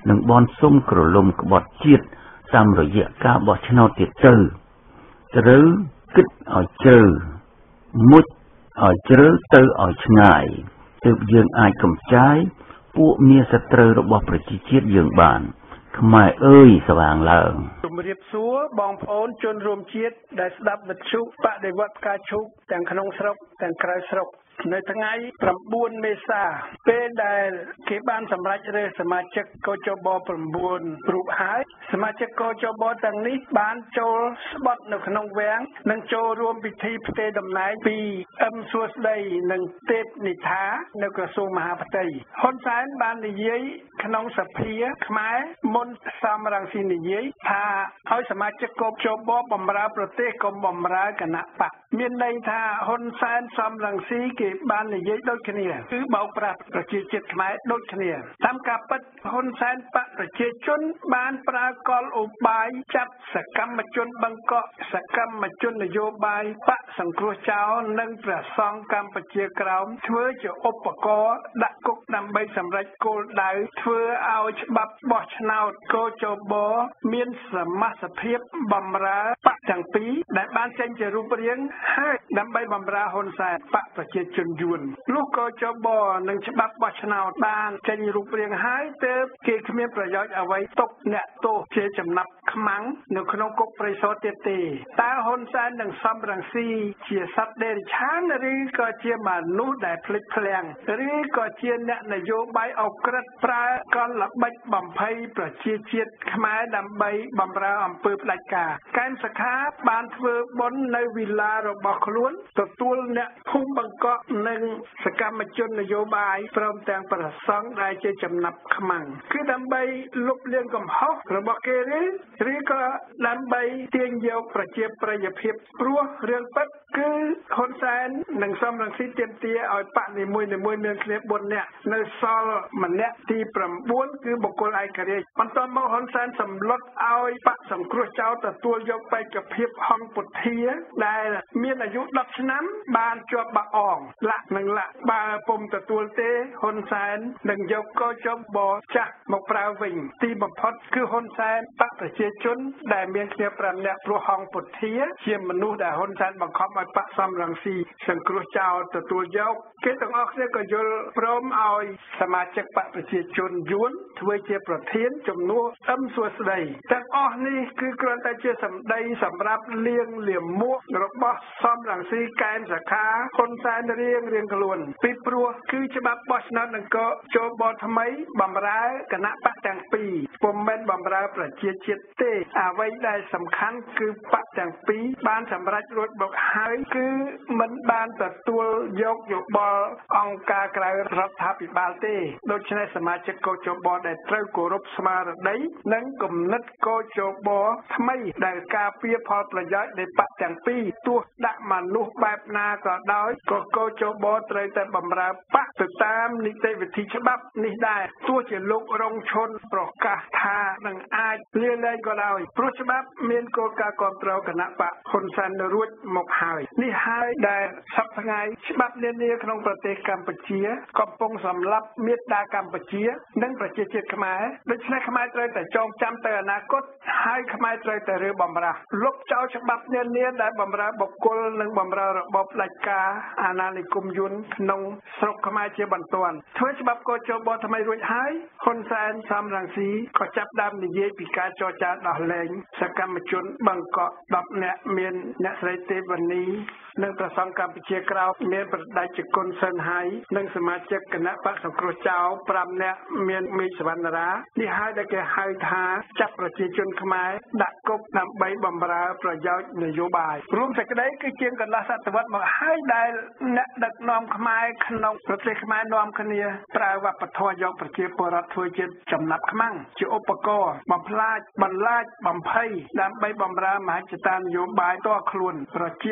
នឹងបនសុំក្រឡុំក្បត់ជាតិតាមរយៈការបោះឆ្នោតទៀតទៅត្រូវគិតឲ្យជ្រៅមុជឲ្យជ្រៅទៅឲ្យឆ្ងាយទើបយើងអាចកម្ចាយពួកមាសត្រូវរបស់ប្រជាជាតិយើងបានខ្មែរអើយស្វាងឡើងជំរាបសួរបងប្អូនជនរួមជាតិដែលស្ដាប់វិទ្យុបដិវត្តផ្កាឈូកទាំងក្នុងស្រុកទាំងក្រៅស្រុកនៅថ្ងៃ៩មេសាពេលដែលគេបានសម្រេចរើសសមាជិកកោជប៩រូបហើយសមាជិកកោជបទាំងនេះបានចូលស្បត់នៅក្នុងវាំងនិងចូលរួមពិធីផ្ទេរតំណែងពីអឹមសួស្ដីនិងទេពនិថានៅក្រសួងមហាផ្ទៃហ៊ុនសែនបាននិយាយក្នុងសភាខ្មែរមុនសំរងស៊ីនិយាយថាឲ្យសមាជិកកោជបបម្រើប្រទេសកុំបម្រើគណៈបកមានន័យថាហ៊ុនសែនសំរងស៊ីគេបាននិយាយដូចគ្នាគឺបោកប្រាស់ប្រជាជាតិខ្មែរដូចគ្នាតាមការពិតហ៊ុនសែនបកប្រជាជនបានប្រើកលឧបាយចាប់សកម្មជនបង្កក់សកម្មជននយោបាយបកសង្គ្រោះចោលនិងព្រះសង្ឃកម្ពុជាក្រោមធ្វើជាឧបករណ៍ដាក់គុកដើម្បីសម្រេចគោលដៅធ្វើឲ្យច្បាប់បោះឆ្នោតកោជបមានសមាជិកភាពបម្រើបកទាំងពីរដែលបានចេញជារូបរាងហើយដើម្បីបម្រើហ៊ុនសែនបកប្រជាជនយួនលុះកោជបនិងច្បាប់បោះឆ្នោតបានចេញរូបរាងហើយទើបគេគ្មានប្រយោជន៍អ្វីទុកអ្នកទោសជាចំណាប់ខ្មាំងនៅក្នុងគុកព្រៃសរទៀតទេតើហ៊ុនសែននិងសំរងស៊ីជាសត្វដេរឆានឬក៏ជាមនុស្សដែលភ្លេចភ្លាំងឬក៏ជាអ្នកនយោបាយអក្រិតប្រើកលល្បិចបំភ័យប្រជាជាតិខ្មែរដើម្បីបម្រើអំពើផ្ដាច់ការកែមសខាបានធ្វើបុណ្យនៅវិឡារបស់ខ្លួនទទួលអ្នកភូមិបង្កក់និងសកម្មជននយោបាយព្រមទាំងប្រសង់ដែលជាចំណាប់ខ្មាំងគឺដើម្បីលុបលាងកំហុសរបស់គេឬឬក៏ដើម្បីទាញយកប្រជាប្រិយភាពព្រោះរឿងពិតគឺហ៊ុនសែននិងសំរងស៊ីទាមទារឲ្យបកនីមួយៗមានគ្នាបួននាក់នៅសល់ម្នាក់ទី៩គឺបុគ្គលឯករាជ្យបន្ទាប់មកហ៊ុនសែនសម្លុតឲ្យបកសង្គ្រោះចោលទទួលយកបេក្ខភាពហង្សពុទ្ធាដែលមានអាយុដប់ឆ្នាំបានជាប់បាក់អងលាក់នឹងលាក់បើពុំទទួលទេហ៊ុនសែននឹងយកកោជបចាស់មកប្រើវិញទីបំផុតគឺហ៊ុនសែនបកប្រជាជនដែលមានគ្នាប្រាំនាក់ព្រោះហង្សពុទ្ធាជាមនុស្សដែលហ៊ុនសែនបង្ខំឲ្យបកសំរងស៊ីសង្គ្រោះចោលទទួលយកគេទាំងអស់គ្នាក៏យល់ព្រមឲ្យសមាជិកបកប្រជាជនយួនធ្វើជាប្រធានជំនួសអឹមសួស្ដីទាំងអស់នេះគឺគ្រាន់តែជាសម្ដីសម្រាប់លៀងលាមួករបស់សំរងស៊ីកែមសខាហ៊ុនសែនរៀងរៀងខ្លួនពីព្រោះគឺច្បាប់បោះឆ្នោតនឹងក៏ចូលបថ្មីបំរើគណៈបកទាំងពីរពុំមែនបំរើប្រជាជាតិទេអ្វីដែលសំខាន់គឺបកទាំងពីរបានសម្រេចរួចមកហើយគឺមិនបានទទួលយកយោបល់អង្គការក្រៅរដ្ឋាភិបាលទេដូច្នេះសមាជិកកោជបដែលត្រូវគោរពស្មារតីនិងគំនិតកោជបថ្មីដែលការពារផលប្រយោជន៍នៃបកទាំងពីរទោះដាក់មនុស្សបែបណាក៏ដោយក៏កោជបត្រូវតែបម្រើបកទៅតាមនីតិវិធីច្បាប់នេះដែរទោះជាលោករងឈុនប្រកាសថានឹងអាចលាលែងក៏ដោយព្រោះច្បាប់មានគោលការណ៍គ្រប់គ្រងគណៈបកហ៊ុនសែនរួចមកហើយនេះហើយដែលសប្តាហ៍ថ្ងៃច្បាប់នានាក្នុងប្រទេសកម្ពុជាកំពុងសម្លាប់មេត្តាកម្ពុជានិងប្រជាជាតិខ្មែរដូច្នេះខ្មែរត្រូវតែចងចាំទៅអនាគតហើយខ្មែរត្រូវតែរើបំរាស់លុបចោលច្បាប់នានាដែលបំរើបុគ្គលនិងបំរើរបបផ្ដាច់ការអាណានិគមយួនក្នុងស្រុកខ្មែរជាបន្ទាន់ធ្វើច្បាប់កោជបថ្មីរួចហើយហ៊ុនសែនសំរងស៊ីក៏ចាប់ដើមនិយាយពីការចរចាដោះលែងសកម្មជនបង្កក់ដប់នាក់មានអ្នកស្រីទេវនីនិងប្រសង់កម្ពុជាក្រោមមានប្រដេជគុណសិនហើយនិងសមាជិកគណៈបកសង្គ្រោះចោលប្រាំនាក់មានមេឃសវណ្ណរានេះហើយដែលគេហៅថាចាប់ប្រជាជនខ្មែរដាក់គុកដើម្បីបម្រើប្រយោជន៍នយោបាយរួមសេចក្តីគឺជាងកន្លះសតវត្សមកហើយដែលអ្នកដឹកនាំខ្មែរក្នុងប្រទេសខ្មែរនាំគ្នាប្រើវប្បធម៌យកប្រជាពលរដ្ឋធ្វើជាចំណាប់ខ្មាំងជាឧបករណ៍បំផ្លាញបន្លាចបំភ័យដើម្បីបម្រើមហិច្ឆតានយោបាយតខ្លួនប្រជាភិថ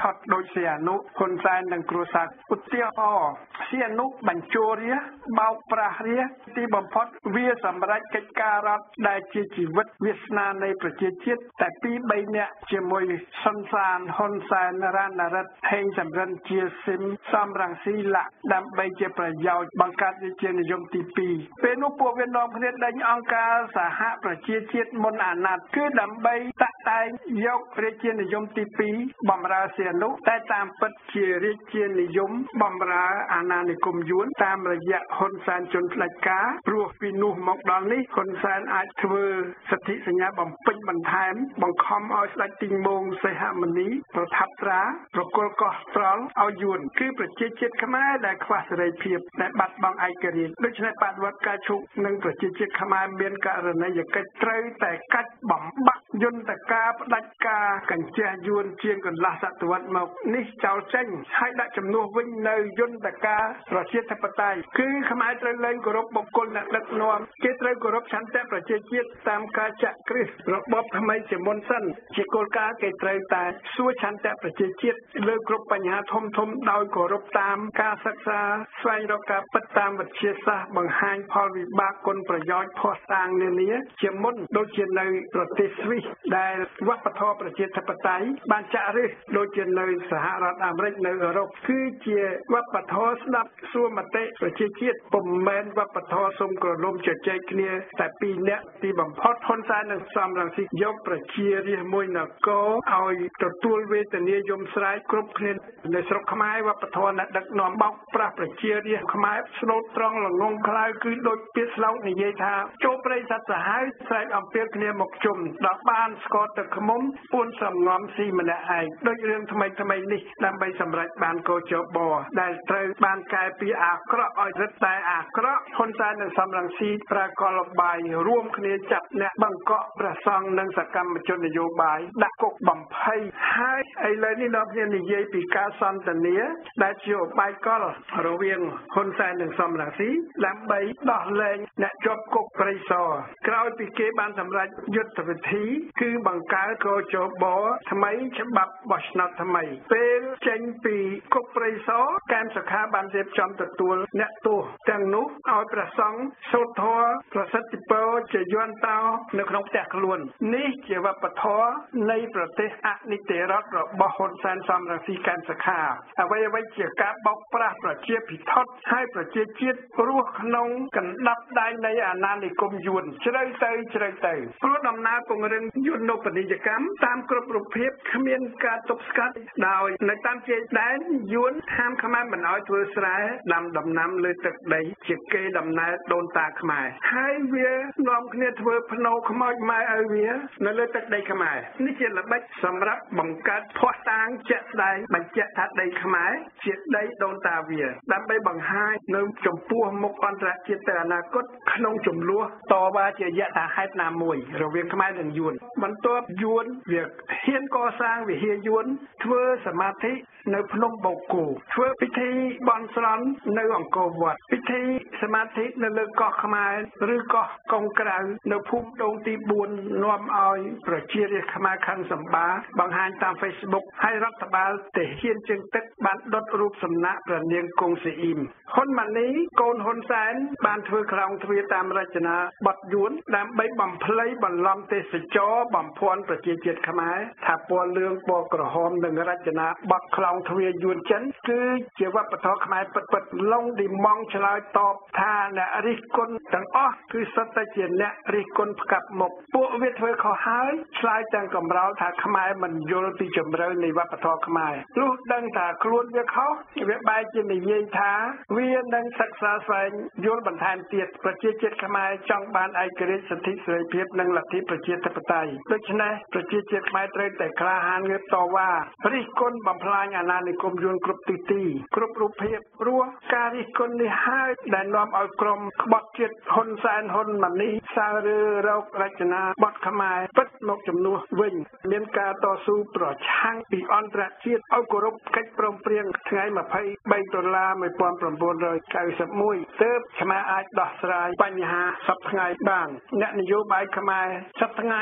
តដោយសៀអនុហ៊ុនសែននិងគ្រួសារឧទាហរណ៍សៀអនុបញ្ចូលរាជបោកប្រាស់រាជទីបំផុតវាសម្រេចកិច្ចការរដ្ឋដែលជាជីវិតវាសនានៃប្រជាជាតិតែពីរបីនាក់ជាមួយសុនសានហ៊ុនសែនរណរិទ្ធហេងសំរិនជាស៊ីមសំរងស៊ីឡាក់ដើម្បីជាប្រយោជន៍បង្កើតរាជានិយមទីពីរពេលនោះពួកវានាំគ្នាដេញអង្គការសហប្រជាជាតិមុនអាណត្តិគឺដើម្បីតាក់តែងយករាជានិយមទីពីរបម្រើសៀនុតែតាមពិតជារាជានិយមបម្រើអាណានិគមយួនតាមរយៈហ៊ុនសែនជន់ផ្ដាច់ការព្រោះពីនោះមកដល់នេះហ៊ុនសែនអាចធ្វើសិទ្ធិសញ្ញាបំពេញបន្ថែមបង្ខំឲ្យស្ដេចទីងមងសីហមុនីប្រថាប់ត្រាប្រគល់កោះត្រល់ឲ្យយួនគឺប្រជាជាតិខ្មែរដែលខ្វះសេរីភាពដែលបាត់បង់ឯករាជ្យដូច្នេះបដិវត្តការឈប់និងប្រជាជាតិខ្មែរមានករណីយកិច្ចត្រូវតែកាច់បំបាក់យន្តការផ្ដាច់ការកញ្ជះយួនជាងកន្លះសតវត្សមកនេះចោលចេញហើយដាក់ជំនួសវិញនៅយន្តការប្រជាធិបតេយ្យគឺខ្មែរត្រូវលែងគោរពបុគ្គលអ្នកដឹកនាំគេត្រូវគោរពឆន្ទៈប្រជាជាតិតាមការចាក់គ្រឹះរបបថ្មីជាមុនសិនជាគោលការណ៍គេត្រូវតែសួរឆន្ទៈប្រជាជាតិលើគ្រប់បញ្ហាធំធំដោយគោរពតាមការសិក្សាស្វែងរកការពិតតាមវិទ្យាសាស្ត្របង្ហាញផលវិបាកគុណប្រយោជន៍ភស្តុតាងនានាជាមុនដូចជានៅប្រទេសស្វីសដែលវប្បធម៌ប្រជាធិបតេយ្យបានចាក់ឫសដូចជានៅសហរដ្ឋអាមេរិកនៅអឺរ៉ុបគឺជាវប្បធម៌ស្ដាប់សួរមតិប្រជាជាតិពុំមែនវប្បធម៌សុំក្រឡុំជជែកគ្នាតែពីរនាក់ទីបំផុតហ៊ុនសែននិងសំរងស៊ីយកប្រជារាស្ត្រមួយនគរឲ្យទទួលវេទនាយំស្រែកគ្រប់គ្នានៅស្រុកខ្មែរវប្បធម៌អ្នកដឹកនាំបោកប្រាស់ប្រជារាស្ត្រខ្មែរស្លូតត្រង់ល្ងងខ្លៅគឺដូចពាក្យស្លោកនិយាយថាចូលព្រៃសត្វសាហាវស្រែកអំពាវគ្នាមកជុំដល់បានស្គាល់ទឹកឃ្មុំពួនសំងំស៊ីម្នាក់ឯងដូចរឿងថ្មីថ្មីនេះដើម្បីសម្រេចបានកោជបដែលត្រូវបានកែពីអាក្រក់ឲ្យរឹតតែអាក្រក់ហ៊ុនសែននិងសំរងស៊ីប្រើកលបាយរួមគ្នាចាត់អ្នកបង្កក់ព្រះសង្ឃនិងសកម្មជននយោបាយដាក់គុកបំភ័យហើយឥឡូវនេះនាំគ្នានិយាយពីការសន្ទនាដែលជាឧបាយកលរវាងហ៊ុនសែននិងសំរងស៊ីដើម្បីដោះលែងអ្នកជាប់គុកព្រៃសរក្រោយពីគេបានសម្រេចយុទ្ធវិធីគឺបង្កើតកោជបថ្មីច្បាប់បោះឆ្នោតថ្មីពេលចេញពីគុកព្រៃសរកែមសខាបានរៀបចំទទួលអ្នកទោសទាំងនោះឲ្យព្រះសង្ឃសូត្រធម៌ប្រសិទ្ធពរជាយន្តោនៅក្នុងផ្ទះខ្លួននេះជាវប្បធម៌នៃប្រទេសអនិតិរដ្ឋរបស់ហ៊ុនសែនសំរងស៊ីកែមសខាអ្វីអ្វីជាការបោកប្រាស់ប្រជាភិថុតឲ្យប្រជាជាតិរស់ក្នុងកណ្ដាប់ដែននៃអាណានិគមយួនជ្រៅទៅជ្រៅទៅព្រោះដំណើរពង្រឹងយុទ្ធនពាណិជ្ជកម្មតាមគ្រប់រូបភាពគ្មានការទប់ស្កាត់ដោយនៅតាមជាដែនយួនហាមខ្មែរមិនឲ្យធ្វើស្រែដាំដំណាំលើទឹកដីជាគេដំណើរដូនតាខ្មែរហើយវានាំគ្នាធ្វើភ្នោខ្មោចម៉ែឲ្យវានៅលើទឹកដីខ្មែរនេះជាល្បិចសម្រាប់បង្កើតភ័ស្តុតាងជាក់ស្ដែងបញ្ជាក់ថាដីខ្មែរជាដីដូនតាវាដើម្បីបង្ហាញនៅចំពោះមុខអន្តរជាតិទៅអនាគតក្នុងចំនួនតវ៉ាជាយថាហេតុណាមួយរវាងខ្មែរនិងយួនបន្ទាប់យួនវាហ៊ានកសាងវិហារយួនធ្វើសមាធិនៅភ្នំបូកគោធ្វើពិធីបន់ស្រន់នៅអង្គរវត្តពិធីសមាធិនៅលើកោះខ្មែរឬកោះកុងក្រៅនៅភូមិដូងទីបួននាំឲ្យប្រជារាស្ត្រខ្មែរខឹងសម្បាបង្ហាញតាម Facebook ហើយរដ្ឋបាលទាហានជើងទឹកបានដុតរូបសំណាកព្រះនាងគង់ស៊ីអ៊ីមហ៊ុនម៉ាណីកូនហ៊ុនសែនបានធ្វើខ្លោងទ្វារតាមរចនាបថយួនដើម្បីបំភ្លៃបន្លំទេសចរបំភាន់ប្រជាជាតិខ្មែរថាពណ៌លឿងពណ៌ក្រហមនិងរចនាបថខ្លោងទ្វារយួនចិនគឺជាវប្បធម៌ខ្មែរពិតពិតឡុងឌីម៉ង់ឆ្លើយតបថាអ្នករិះគន់ទាំងអស់គឺសុទ្ធតែជាអ្នករិះគន់ផ្កាប់មុខពួកវាធ្វើខុសហើយឆ្លើយទាំងកំរោលថាខ្មែរមិនយល់ពីជម្រៅនៃវប្បធម៌ខ្មែរលុះដឹងថាខ្លួនវាខុសវាបែរជានិយាយថាវានឹងសិក្សាស្វែងយល់បន្ថែមទៀតប្រជាជាតិខ្មែរចង់បានឯករាជ្យសិទ្ធិសេរីភាពនិងលទ្ធិប្រជាធិបតេយ្យដូច្នេះប្រជាជាតិខ្មែរត្រូវតែក្លាហានងើបតវ៉ារិះគន់បំផ្លាញអាណានិគមយួនគ្រប់ទិសទីគ្រប់រូបភាពព្រោះការរិះគន់នេះហើយដែលនាំឲ្យក្រុមក្បត់ជាតិហ៊ុនសែនហ៊ុនម៉ាណីសារើរោគរចនាបថខ្មែរពិតមកជំនួសវិញមានការតស៊ូប្រឆាំងពីអន្តរជាតិឲ្យគោរពកិច្ចព្រមព្រៀងថ្ងៃម្ភៃបីដុល្លារមួយពាន់ប្រាំពីររយកៅសិបមួយទើបខ្មែរអាចដោះស្រាយបញ្ហាសពថ្ងៃបានអ្នកនយោបាយខ្មែរសពថ្ងៃ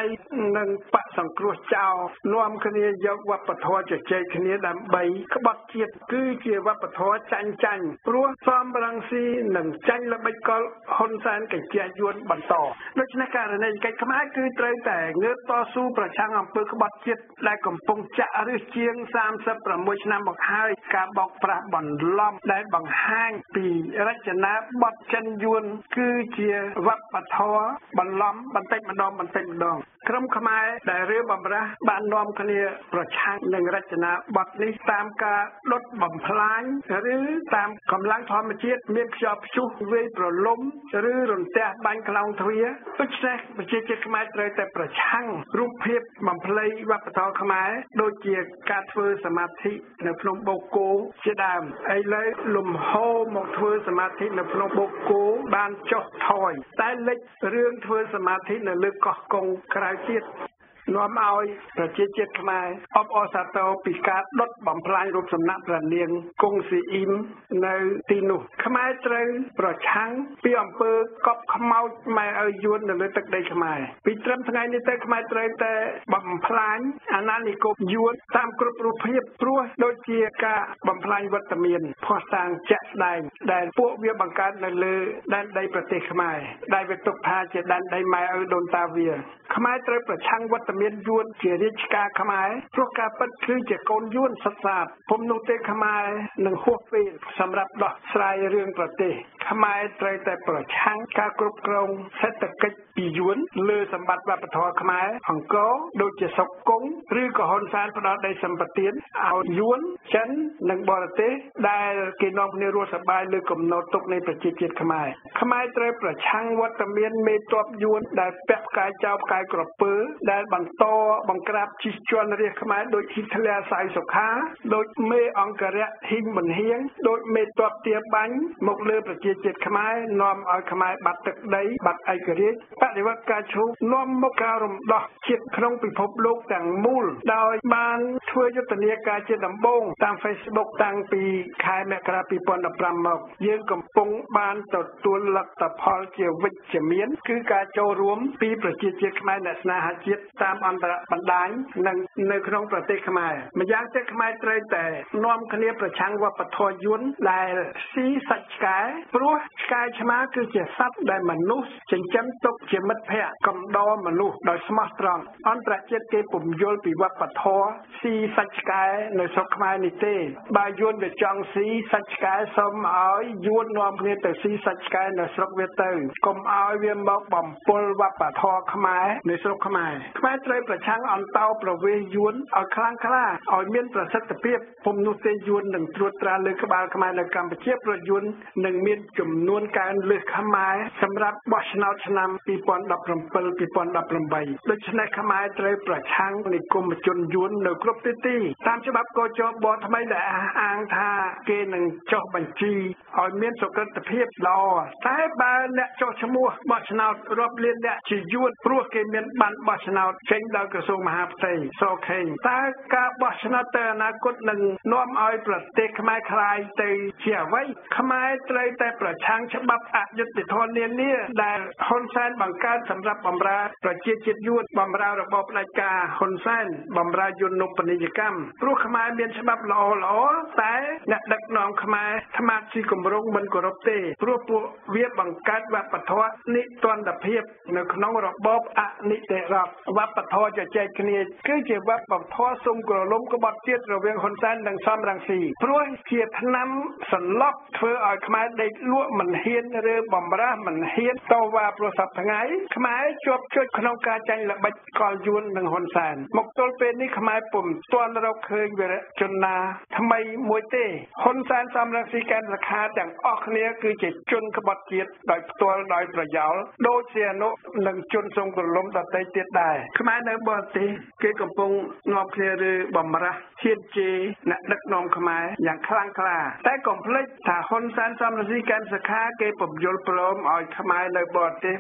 និងបកសង្គ្រោះចោលនាំគ្នាយកវប្បធម៌ជជែកគ្នាដើម្បីក្បត់ជាតិគឺជាវប្បធម៌ចាញ់ចាញ់ព្រោះសំរងស៊ីនឹងចាញ់ល្បិចកលហ៊ុនសែនកញ្ជះយួនបន្តដូច្នេះករណីកិច្ចខ្មែរគឺត្រូវតែងើបតស៊ូប្រឆាំងអំពើក្បត់ជាតិដែលកំពុងចាក់ឫសជាងសាមសិបប្រាំមួយឆ្នាំមកហើយការបោកប្រាស់បន្លំដែលបង្ហាញពីរចនាបថចិនយួនគឺជាវប្បធម៌បន្លំបន្តិចម្ដងបន្តិចម្ដងក្រុមខ្មែរដែលរើបំរាស់បាននាំគ្នាប្រឆាំងនឹងរចនាបថនេះតាមការដុតបំផ្លាញឬតាមកម្លាំងធម្មជាតិមានខ្យល់ព្យុះវាយប្រលំឬរន្ទះបាញ់ខ្លោងទ្វារដូច្នេះប្រជាជាតិខ្មែរត្រូវតែប្រឆាំងរូបភាពបំភ្លៃវប្បធម៌ខ្មែរដូចជាការធ្វើសមាធិនៅភ្នំបូកគោជាដើមឥឡូវលំហូរមកធ្វើសមាធិនៅភ្នំបូកគោបានចុះថយតែលេចរឿងធ្វើសមាធិនៅលើកោះកុងក្រៅទៀតនាំឲ្យប្រជាជាតិខ្មែរអបអរសាទរពីការដុតបំផ្លាញរូបសំណាកព្រះនាងគង់ស៊ីអ៊ីមនៅទីនោះខ្មែរត្រូវប្រឆាំងពីអំពើកប់ខ្មោចម៉ែឪយួននៅលើទឹកដីខ្មែរពីត្រឹមថ្ងៃនេះទៅខ្មែរត្រូវតែបំផ្លាញអាណានិគមយួនតាមគ្រប់រូបភាពព្រោះដូចជាការបំផ្លាញវត្តមានភស្តុតាងជាក់ស្ដែងដែលពួកវាបង្កើតនៅលើដែនដីប្រទេសខ្មែរដែលវាទុកថាជាដែនដីម៉ែឪដូនតាវាខ្មែរត្រូវប្រឆាំងវត្តមានយួនជារាជការខ្មែរព្រោះការពិតគឺជាកូនយួនសុទ្ធសាធពុំនោះទេខ្មែរនឹងហួសពេលសម្រាប់ដោះស្រាយរឿងប្រទេសខ្មែរត្រូវតែប្រឆាំងការគ្រប់គ្រងសេដ្ឋកិច្ចពីយួនលើសម្បត្តិវប្បធម៌ខ្មែរអង្គរដូចជាសុកគង់ឬក៏ហ៊ុនសែនផ្ដោតដីសម្បត្តិទៀតឲ្យយួនចិននិងបរទេសដែលគេនាំគ្នារស់សប្បាយលើគំនោតទុកនៃប្រជាជាតិខ្មែរខ្មែរត្រូវប្រឆាំងវត្តមានមេទ័ពយួនដែលពាក់ផ្កាយចោលផ្កាយក្រពើដែលបន្តបង្ក្រាបជិះជាន់រាជខ្មែរដូចហ៊ីតលែរសៅសុខាដូចមេអង្គរៈហ៊ីងប៊ុនហៀងដូចមេទ័ពទាបាញ់មកលើប្រជាជាតិខ្មែរនាំឲ្យខ្មែរបាត់ទឹកដីបាត់ឯករាជ្យបដិវត្តការឈូកនាំមកការរំដោះជាតិក្នុងពិភពលោកទាំងមូលដោយបានធ្វើយុទ្ធនាការជាដំបូងតាម Facebook តាំងពីខែមករាពីរពាន់ដប់ប្រាំមកយើងកំពុងបានទទួលលទ្ធផលជាវិជ្ជមានគឺការចូលរួមពីប្រជាជាតិខ្មែរអ្នកស្នេហាជាតិតាមអន្តរបណ្ដាញនិងនៅក្នុងប្រទេសខ្មែរម្យ៉ាងទៀតខ្មែរត្រូវតែនាំគ្នាប្រឆាំងវប្បធម៌យួនដែលស៊ីសាច់ឆ្កែព្រោះឆ្កែឆ្មាគឺជាសត្វដែលមនុស្សចិញ្ចឹមទុកជាមិត្តភក្តិកំដរមនុស្សដោយស្មោះត្រង់អន្តរជាតិគេពំយល់ពីវប្បធម៌ស៊ីសាច់ឆ្កែនៅស្រុកខ្មែរនេះទេបើយួនវាចង់ស៊ីសាច់ឆ្កែសូមឲ្យយួននាំគ្នាទៅស៊ីសាច់ឆ្កែនៅស្រុកវាទៅកុំឲ្យវាមកបំពុលវប្បធម៌ខ្មែរនៅស្រុកខ្មែរខ្មែរត្រូវប្រឆាំងអន្តោប្រវេសន៍យួនឲ្យខ្លាំងក្លាឲ្យមានប្រសិទ្ធភាពពុំនោះទេយួននឹងត្រួតត្រាលើក្បាលខ្មែរនៅកម្ពុជាប្រយួននឹងមានចំនួនកើនលើសខ្មែរសម្រាប់បោះឆ្នោតឆ្នាំពីរពាន់ដប់ប្រាំពីរ ពីរពាន់ដប់ប្រាំបីដូច្នេះខ្មែរត្រូវប្រឆាំងនិគមជនយួននៅគ្រប់ទិសទីតាមច្បាប់កោជបថ្មីដែលអះអាងថាគេនឹងចុះបញ្ជីឲ្យមានសុក្រិតភាពល្អតែបើអ្នកចុះឈ្មោះបោះឆ្នោតរាប់លានអ្នកជាយួនព្រោះគេមានបានបោះឆ្នោតចេញដោយក្រសួងមហាផ្ទៃសខេងតើការបោះឆ្នោតទៅអនាគតនឹងនាំឲ្យប្រទេសខ្មែរคลายទៅជាអ្វីខ្មែរត្រូវតែប្រឆាំងច្បាប់អយុត្តិធម៌នានាដែលហ៊ុនសែនបង្កើតសម្រាប់បម្រើប្រជាជាតិយួនបម្រើរបបផ្ដាច់ការហ៊ុនសែនបម្រើយន្តនុបនីយកម្មព្រោះខ្មែរមានច្បាប់ល្អល្អតែអ្នកដឹកនាំខ្មែរថ្មាតស៊ីគម្រោងមិនគោរពទេព្រោះពួកវាបង្កើតវប្បធម៌និទានភាពនៅក្នុងរបបអនិតិរដ្ឋវប្បធម៌ជជែកគ្នាគឺជាវប្បធម៌សុំក្រឡុំក្បត់ជាតិរវាងហ៊ុនសែននិងសំរងស៊ីព្រោះជាថ្នាំសន្លប់ធ្វើឲ្យខ្មែរដេកលក់មិនហ៊ានឬបំរាស់មិនហ៊ានតវ៉ាប្រសពថ្ងៃខ្មែរជាប់ជឿចក្នុងការចាញ់ល្បិចកលយួននិងហ៊ុនសែនមកទល់ពេលនេះខ្មែរពុំទាន់រកឃើញវីរជនណាថ្មីមួយទេហ៊ុនសែនសំរងស៊ីកែនសខាទាំងអស់គ្នាគឺជាជនក្បត់ជាតិដោយផ្ទាល់ដោយប្រយោលដូចជាអនុនិងជនសុំក្រឡុំដទៃទៀតដែរខ្មែរនៅបរទេសគេកំពុងនាំគ្នាឬបំរាស់ឈានជេរអ្នកដឹកនាំខ្មែរយ៉ាងខ្លាំងក្លាតែកុំភ្លេចថាហ៊ុនសែនសំរងស៊ីកែនសខាគេពំយល់ព្រមឲ្យខ្មែរនៅបរទេសបោះឆ្នោត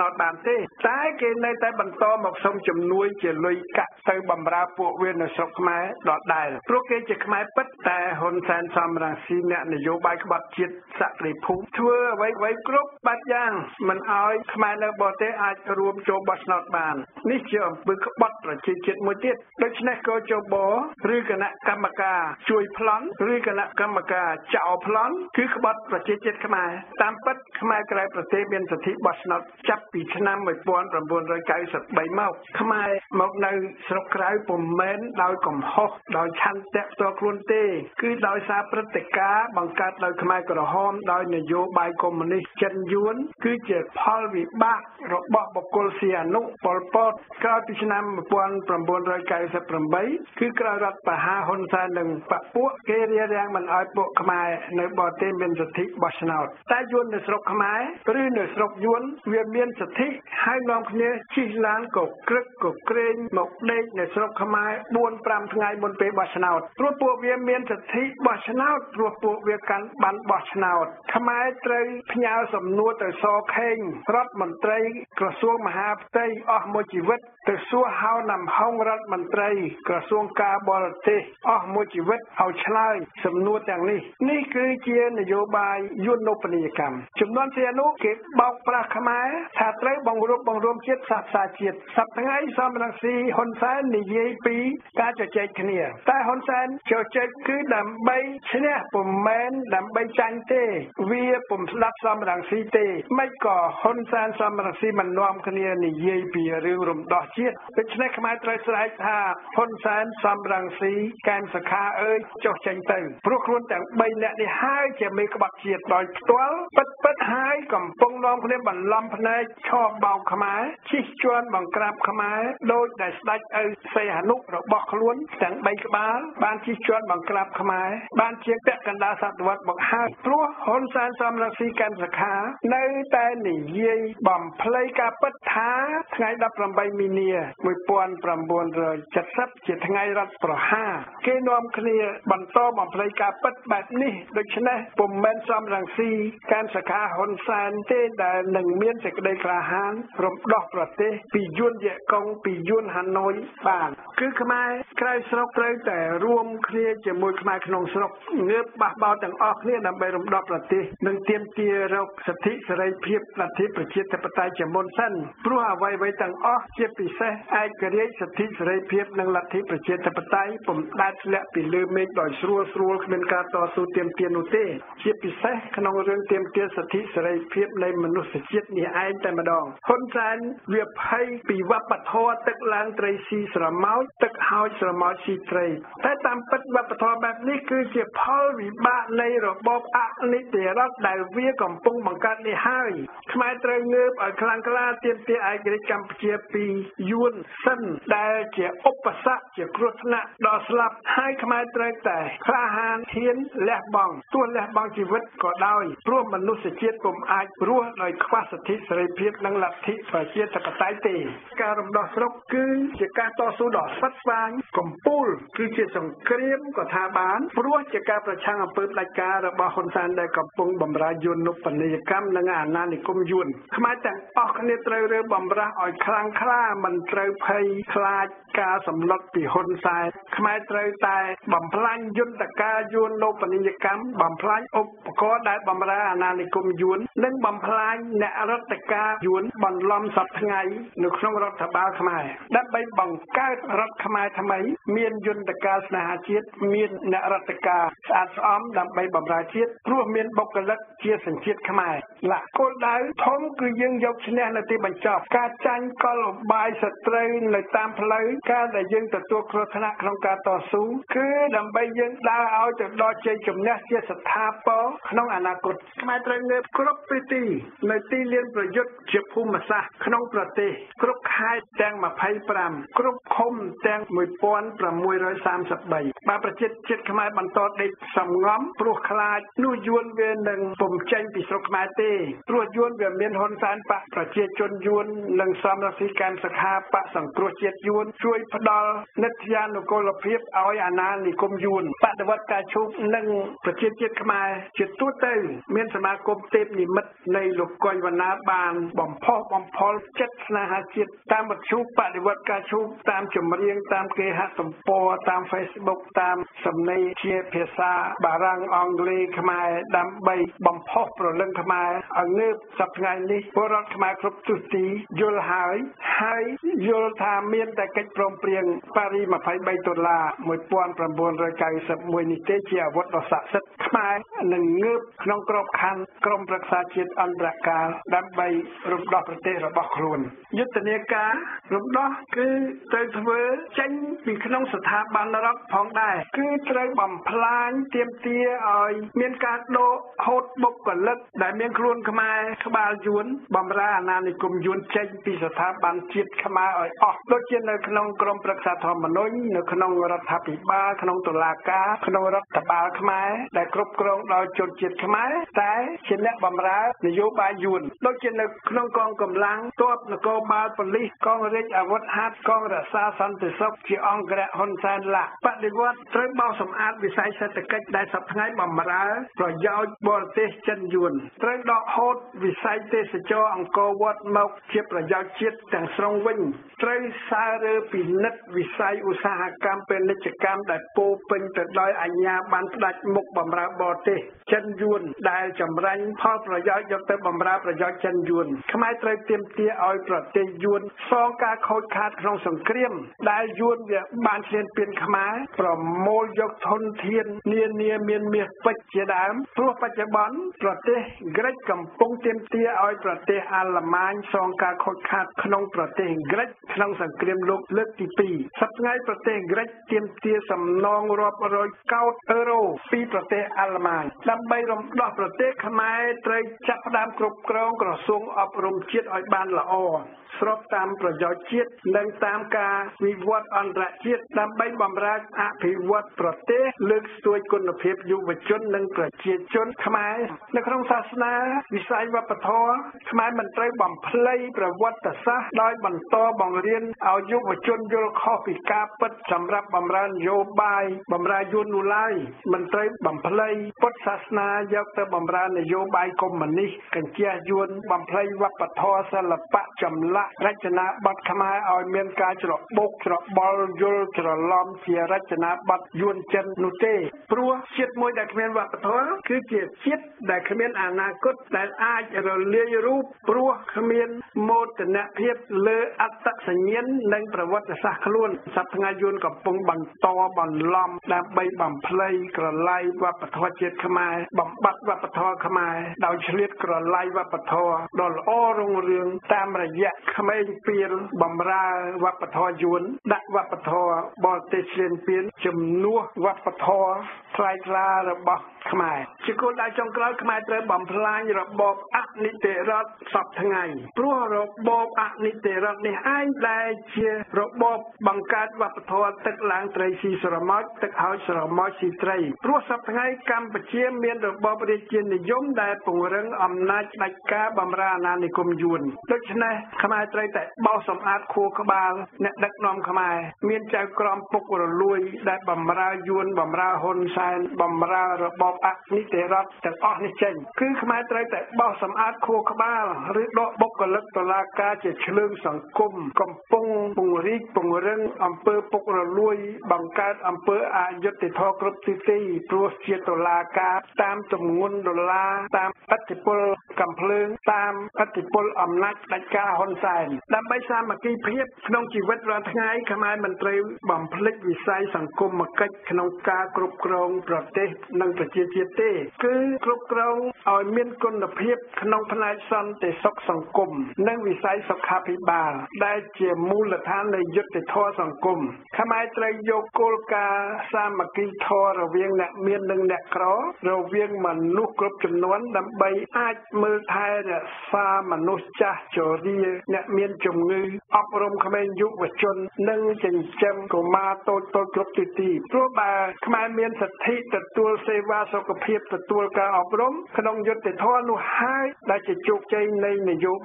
នោតបានទេតែគេនៅតែបន្តមកសុំជំនួយជាលុយកាក់ទៅបម្រើពួកវានៅស្រុកខ្មែរដដែលព្រោះគេជាខ្មែរពិតតែហ៊ុនសែនសំរងស៊ីអ្នកនយោបាយក្បត់ជាតិសក្តិភូមិធ្វើអ្វីៗគ្រប់បែបយ៉ាងមិនឲ្យខ្មែរនៅបរទេសអាចរួមចូលបោះឆ្នោតបាននេះជាអំពើក្បត់ប្រជាជាតិមួយទៀតដូច្នេះក៏ជបឬគណៈកម្មការជួយប្លន់ឬគណៈកម្មការចោលប្លន់គឺក្បត់ប្រជាជាតិខ្មែរតាមពិតខ្មែរក្រៅប្រទេសមានសិទ្ធិបោះឆ្នោតចាប់ពីឆ្នាំmột nghìn chín trăm chín mươi baមកខ្មែរមកនៅស្រុកក្រៅពុំមែនដោយកំហុសដោយឆន្ទៈផ្ទាល់ខ្លួនទេគឺដោយសារព្រឹត្តិការណ៍បង្កើតដោយខ្មែរក្រហមដោយនយោបាយកុម្មុយនីសចិនយួនគឺជាផលវិបាករបស់បុគ្គលសីហនុប៉ុលពតក្រោយពីឆ្នាំmột nghìn chín trăm chín mươi támគឺក្រោយរដ្ឋប្រហារហ៊ុនសែននិងបពួកគេរារាំងមិនឲ្យពួកខ្មែរនៅបរទេសមានសិទ្ធិបោះឆ្នោតតែយួននៅស្រុកខ្មែរឬនៅស្រុកយួនវាមានសិទ្ធិហើយនាំគ្នាជិះឡានកក្រឹកកក្រែងមកដេកនៅស្រុកខ្មែរbốn nămថ្ងៃមុនពេលបោះឆ្នោតព្រោះពួកវាមានសិទ្ធិបោះឆ្នោតព្រោះពួកវាកាន់បានបោះឆ្នោតខ្មែរត្រូវផ្ញើសំណួរទៅសខេងរដ្ឋមន្ត្រីក្រសួងមហាផ្ទៃអស់មួយជីវិតទៅសួរហៅណាំហុងរដ្ឋមន្ត្រីក្រសួងការបរទេសអស់មួយជីវិតឲ្យឆ្លើយសំណួរទាំងនេះនេះគឺជានយោបាយយន្តបនីយកម្មចំនួនសៀនុគេបោកប្រាស់ខ្មែរថាត្រូវបង្រួបបង្រួមជាតិសាសនាជាតិសប្តាហ៍សំរងស៊ីហ៊ុនសែននិយាយពីការជជែកគ្នាតែហ៊ុនសែនជជែកគឺដើម្បីឈ្នះពុំមែនដើម្បីចាញ់ទេវាពុំស្ដាប់សំរងស៊ីទេមិនក៏ហ៊ុនសែនសំរងស៊ីមិននាំគ្នានិយាយពីរឿងរំដោះជាតិដូច្នេះខ្មែរត្រូវស្រែកថាហ៊ុនសែនសំរងស៊ីកែមសខាអើយចុះចេញទៅព្រោះខ្លួនទាំងបីនាក់នេះហើយជាមេក្បត់ជាតិដោយផ្ទាល់ពិតពិតហើយកំពុងនាំគ្នាបន្លំភ្នែកឆោបបោកខ្មែរជិះជាន់បង្ក្រាបខ្មែរដោយដែលស្ដេចឪសីហនុរបស់ខ្លួនទាំងបីក្បាលបានជិះជាន់បង្ក្រាបខ្មែរបានជាងពាក់កណ្ដាលសតវត្សមកហើយព្រោះហ៊ុនសែនសំរងស៊ីកែមសខានៅតែនិយាយបំភ្លៃការពិតថាថ្ងៃដប់ប្រាំមីនាmột nghìn chín trăm bảy mươiជាថ្ងៃរដ្ឋប្រហារគេនាំគ្នាបន្តបំភ្លៃការពិតបែបនេះដូច្នេះពុំមែនសំរងស៊ីកែមសខាហ៊ុនសែនទេដែលនឹងមានសេចក្តីក្លាហានរំដោះប្រទេសពីយួនវៀតកុងពីយួនហាណូយបានគឺខ្មែរក្រៅស្រុកត្រូវតែរួមគ្នាជាមួយខ្មែរក្នុងស្រុកងើបបះបោរទាំងអស់គ្នាដើម្បីរំដោះប្រទេសនិងទាមទាររកសិទ្ធិសេរីភាពលទ្ធិប្រជាធិបតេយ្យជាមុនសិនព្រោះអ្វីៗទាំងអស់ជាពិសេសឯករាជ្យសិទ្ធិសេរីភាពនិងលទ្ធិប្រជាធិបតេយ្យពុំដាច់ធ្លាក់ពីលើមេឃដោយស្រួលស្រួលគ្មានការតស៊ូទាមទារនោះទេជាពិសេសក្នុងរឿងទាមទារសិទ្ធិសេរីភាពនៃមនុស្សជាតិនេះឯងតែម្ដងហ៊ុនសែនវាភ័យពីវប្បធម៌ទឹកឡើងត្រីស៊ីស្រមោចទឹកហោចស្រមោចស៊ីត្រីតែតាមពិតវប្បធម៌បែបនេះគឺជាផលវិបាកនៃរបបអនិច្ចរដ្ឋដែលវាកំពុងបង្កើតនេះហើយខ្មែរត្រូវងើបឲ្យខ្លាំងក្លាទាមទារឯករាជ្យកម្ពុជាពីយួនសិនដែលជាឧបសគ្គជាគ្រោះថ្នាក់ដល់ស្លាប់ហើយខ្មែរត្រូវតែក្លាហានហ៊ានលះបង់ទោះលះបង់ជីវិតក៏ដោយព្រោះមនុស្សជាតិពុំអាចរស់ដោយខ្វះសិទ្ធិសេរីភាពនិងលទ្ធិប្រជាធិបតេយ្យទេការរំដោះស្រុកគឺជាការតស៊ូដ៏ស្វិតស្វាញកំពូលគឺជាសង្គ្រាមក៏ថាបានព្រោះជាការប្រឆាំងអំពើផ្ដាច់ការរបស់ហ៊ុនសែនដែលកំពុងបម្រើយន្តបនីយកម្មនិងអាណានិគមយួនខ្មែរទាំងអស់គ្នាត្រូវរើបម្រាស់ឲ្យខ្លាំងក្លាមិនត្រូវភ័យខ្លាចការសម្លុតពីហ៊ុនសែនខ្មែរត្រូវតែបំផ្លាញយន្តការយន្តបនីយកម្មបំផ្លាញឧបករណ៍ដែលបម្រើអាណានិគមយួននិងបំផ្លាញអ្នករដ្ឋការយួនបន្លំសពថ្ងៃនៅក្នុងរដ្ឋបាលខ្មែរដើម្បីបង្កើតរដ្ឋខ្មែរថ្មីមានយន្តការស្នេហាជាតិមានអ្នករដ្ឋការស្អាតស្អំដើម្បីបម្រើជាតិព្រោះមានបុគ្គលិកជាសញ្ជាតិខ្មែរឡាគោលដៅធំគឺយើងយកឈ្នះនៅទីបញ្ចប់ការចាញ់កលឧបាយសត្រូវនៅតាមផ្លូវការដែលយើងទទួលគ្រោះថ្នាក់ក្នុងការតស៊ូគឺដើម្បីយើងដើរឲ្យទៅដល់ជ័យជំនះជាស្ថាពរក្នុងអនាគតខ្មែរត្រូវងើបគ្រប់ពីទីនៅទីលានប្រយុទ្ធជាភូមិសាស្ត្រក្នុងប្រទេសគ្រប់ខេត្តទាំងยี่สิบห้าគ្រប់ឃុំទាំងmột nghìn sáu trăm ba mươi baបើប្រជាជាតិខ្មែរបន្តដេកសំងំព្រោះខ្លាចនោះយួនវានឹងពុំចេញពីស្រុកខ្មែរទេព្រោះយួនវាមានហ៊ុនសែនបកប្រជាជនយួននិងសំរងស៊ីកែមសខាបកសង្គ្រោះជាតិយួនជួយជួយផ្ដល់និត្យានុកូលភាពឲ្យអាណានិគមយួនបដិវត្តការឈូកនិងប្រជាជាតិខ្មែរជាទូទៅមានសមាគមទេពនិមិត្តនៃលោកកុយវណ្ណាបានបំផុសបំផុលចិត្តស្នេហាជាតិតាមវិទ្យុបដិវត្តការឈូកតាមចម្រៀងតាមគេហទំព័រតាម Facebook តាមសំណេរជាភាសាបារាំងអង់គ្លេសខ្មែរដើម្បីបំផុសប្រលឹងខ្មែរឲ្យងើបសប្តាហ៍នេះពលរដ្ឋខ្មែរគ្រប់ទិសទីយល់ហើយហើយយល់ថាមានតែកិច្ចព្រមព្រៀងប៉ារីសยี่สิบสามដុល្លារnineteen ninety-oneនេះទេជាអាវុធដ៏ស័ក្តិសិទ្ធិខ្មែរនឹងងើបក្នុងក្របខ័ណ្ឌក្រុមប្រឹក្សាជាតិអន្តរកាលដើម្បីរំដោះប្រទេសរបស់ខ្លួនយុទ្ធនាការរំដោះគឺត្រូវធ្វើចេញពីក្នុងស្ថាប័នរដ្ឋផងដែរគឺត្រូវបំផ្លាញទាមទារឲ្យមានការដកហូតបុគ្គលិកដែលមានខ្លួនខ្មែរក្បាលយួនបំរើអាណានិគមយួនចេញពីស្ថាប័នជាតិខ្មែរឲ្យអស់ដូចជានៅក្នុងក្រមប្រឹក្សាធម្មនុញ្ញនៅក្នុងរដ្ឋាភិបាលក្នុងតុលាការក្នុងរដ្ឋបាលខ្មែរដែលគ្រប់គ្រងដោយជនជាតិខ្មែរតែជាអ្នកបម្រើនយោបាយយួនដូចជានៅក្នុងកងកម្លាំងទ័ពនគរបាលប៉ូលីសកងរាជអាវុធហត្ថកងរក្សាសន្តិសុខជាអង្គរៈហ៊ុនសែនឡាបដិវត្តត្រូវបោសសម្អាតវិស័យសេដ្ឋកិច្ចដែលសប្តាហ៍បម្រើប្រយោជន៍បរទេសចិនយួនត្រូវដកហូតវិស័យទេសចរអង្គរវត្តមកជាប្រយោជន៍ជាតិទាំងស្រុងវិញត្រូវសាររើពិនិត្យវិស័យឧស្សាហកម្មពាណិជ្ជកម្មដែលពោពេញទៅដោយអាជ្ញាប័ណ្ណផ្ដាច់មុខបម្រើបរទេសចិនយួនដែលចម្រាញ់ផលប្រយោជន៍យកទៅបម្រើប្រយោជន៍ចិនយួនខ្មែរត្រូវទាមទារឲ្យប្រទេសយួនសងការខូចខាតក្នុងសង្គ្រាមដែលយួនវាបានឈ្លានពានខ្មែរប្រមូលយកធនធាននានាមានមាសពេជ្រជាដើមព្រោះបច្ចុប្បន្នប្រទេសក្រិចកំពុងទាមទារឲ្យប្រទេសអាល្លឺម៉ាញសងការខូចខាតក្នុងប្រទេសក្រិចក្នុងសង្គ្រាមលោកលើកទីពីរសប្តាហ៍ប្រទេសក្រិចទាមទារសំណងរាប់រយកោដអឺរ៉ូពីប្រទេសអាល្លឺម៉ាញដើម្បីរំដោះប្រទេសខ្មែរត្រូវចាប់ផ្ដើមគ្រប់គ្រងក្រសួងអប់រំជាតិឲ្យបានល្អស្របតាមប្រយោជន៍ជាតិនិងតាមការវិវត្តអន្តរជាតិដើម្បីបម្រើអភិវឌ្ឍប្រទេសលើកស្ទួយគុណភាពយុវជននិងប្រជាជនខ្មែរនៅក្នុងសាសនាវិស័យវប្បធម៌ខ្មែរមិនត្រូវបំភ្លៃប្រវត្តិសាស្ត្រដោយបន្តបង្រៀនឲ្យយុវជនយល់ខុសពីការពិតសម្រាប់បម្រើនយោបាយបម្រើយួននោះឡើយមិនត្រូវបំភ្លៃពុទ្ធសាសនាយកទៅបម្រើនយោបាយកុម្មុយនីសកញ្ជះយួនបំភ្លៃវប្បធម៌សិល្បៈចម្លាក់រចនាបថខ្មែរឲ្យមានការច្របូកច្របល់យល់ច្រឡំជារចនាបថយួនចិននោះទេព្រោះជាតិមួយដែលគ្មានវប្បធម៌គឺជាជាតិដែលគ្មានអនាគតដែលអាចរលាយរូបព្រោះគ្មានមោទនភាពលើអត្តសញ្ញាណនិងប្រវត្តិសាស្ត្រខ្លួនសប្តាហ៍យួនកំពុងបន្តបន្លំដើម្បីបំភ្លៃក្រឡាយវប្បធម៌ជាតិខ្មែរបំបត្តិវប្បធម៌ខ្មែរដោយឆ្លៀតក្រឡាយវប្បធម៌ដ៏ល្អរុងរឿងតាមរយៈក្មេងពៀលបំរើវប្បធម៌យួនដាក់វប្បធម៌បរទេសឆ្លៀនពៀនជំនួសវប្បធម៌ថ្លៃថ្លារបស់ខ្មែរជាគោលដៅចុងក្រោយខ្មែរត្រូវបំផ្លាញរបបអនិតិរដ្ឋសពថ្ងៃព្រោះរបបអនិតិរដ្ឋនេះឯងដែលជារបបបង្កើតវប្បធម៌ទឹកឡើងត្រីស៊ីស្រមោចទឹកហោចស្រមោចស៊ីត្រីព្រោះសពថ្ងៃកម្ពុជាមានរបបរាជានិយមដែលពង្រឹងអំណាចផ្ដាច់ការបម្រើអាណានិគមយួនដូច្នេះខ្មែរត្រូវតែបោសសម្អាតខួរក្បាលអ្នកដឹកនាំខ្មែរមានចៅក្រមពុករលួយដែលបម្រើយួនបម្រើហ៊ុនសែនបម្រើរបបអនិតិរដ្ឋទាំងអស់នេះចេញគឺខ្មែរត្រូវតែបោសសម្អាតខួរក្បាលឬដកបុគ្គលិកតុលាការជាឆ្លើងសង្គមកំពុងពង្រីកពង្រឹងអំពើពុករលួយបង្កើតអំពើអយុត្តិធម៌គ្រប់ទិសទីព្រោះជាតុលាការតាមទម្ងន់ដុល្លារតាមឥទ្ធិពលកំភ្លើងតាមឥទ្ធិពលអំណាចផ្ដាច់ការហ៊ុនសែនដើម្បីសាមគ្គីភាពក្នុងជីវិតរាល់ថ្ងៃខ្មែរមិនត្រូវបំភ្លេចវិស័យសង្គមកិច្ចក្នុងការគ្រប់គ្រងប្រទេសនិងប្រជាជាតិទេគឺគ្រប់គ្រងឲ្យមានគុណភាពក្នុងផ្នែកសន្តិសុខសង្គមនិងវិស័យសុខាភិបាលដែលជាមូលដ្ឋាននៃយុត្តិធម៌សង្គមខ្មែរត្រូវយកគោលការណ៍សាមគ្គីធម៌រវាងអ្នកមាននិងអ្នកក្ររវាងមនុស្សគ្រប់ចំនួនដើម្បីអាចមើលថែរក្សាមនុស្សចាស់ជរាអ្នកមានជំងឺអប់រំក្មេងយុវជននិងចិញ្ចឹមកុមារតូចតូចគ្រប់ទិសទីព្រោះបើខ្មែរមានសិទ្ធិទទួលសេវាសុខភាពទទួលការអប់រំក្នុងយុត្តិធម៌នោះហើយដែលជាជោគជ័យនៃនយោបាយ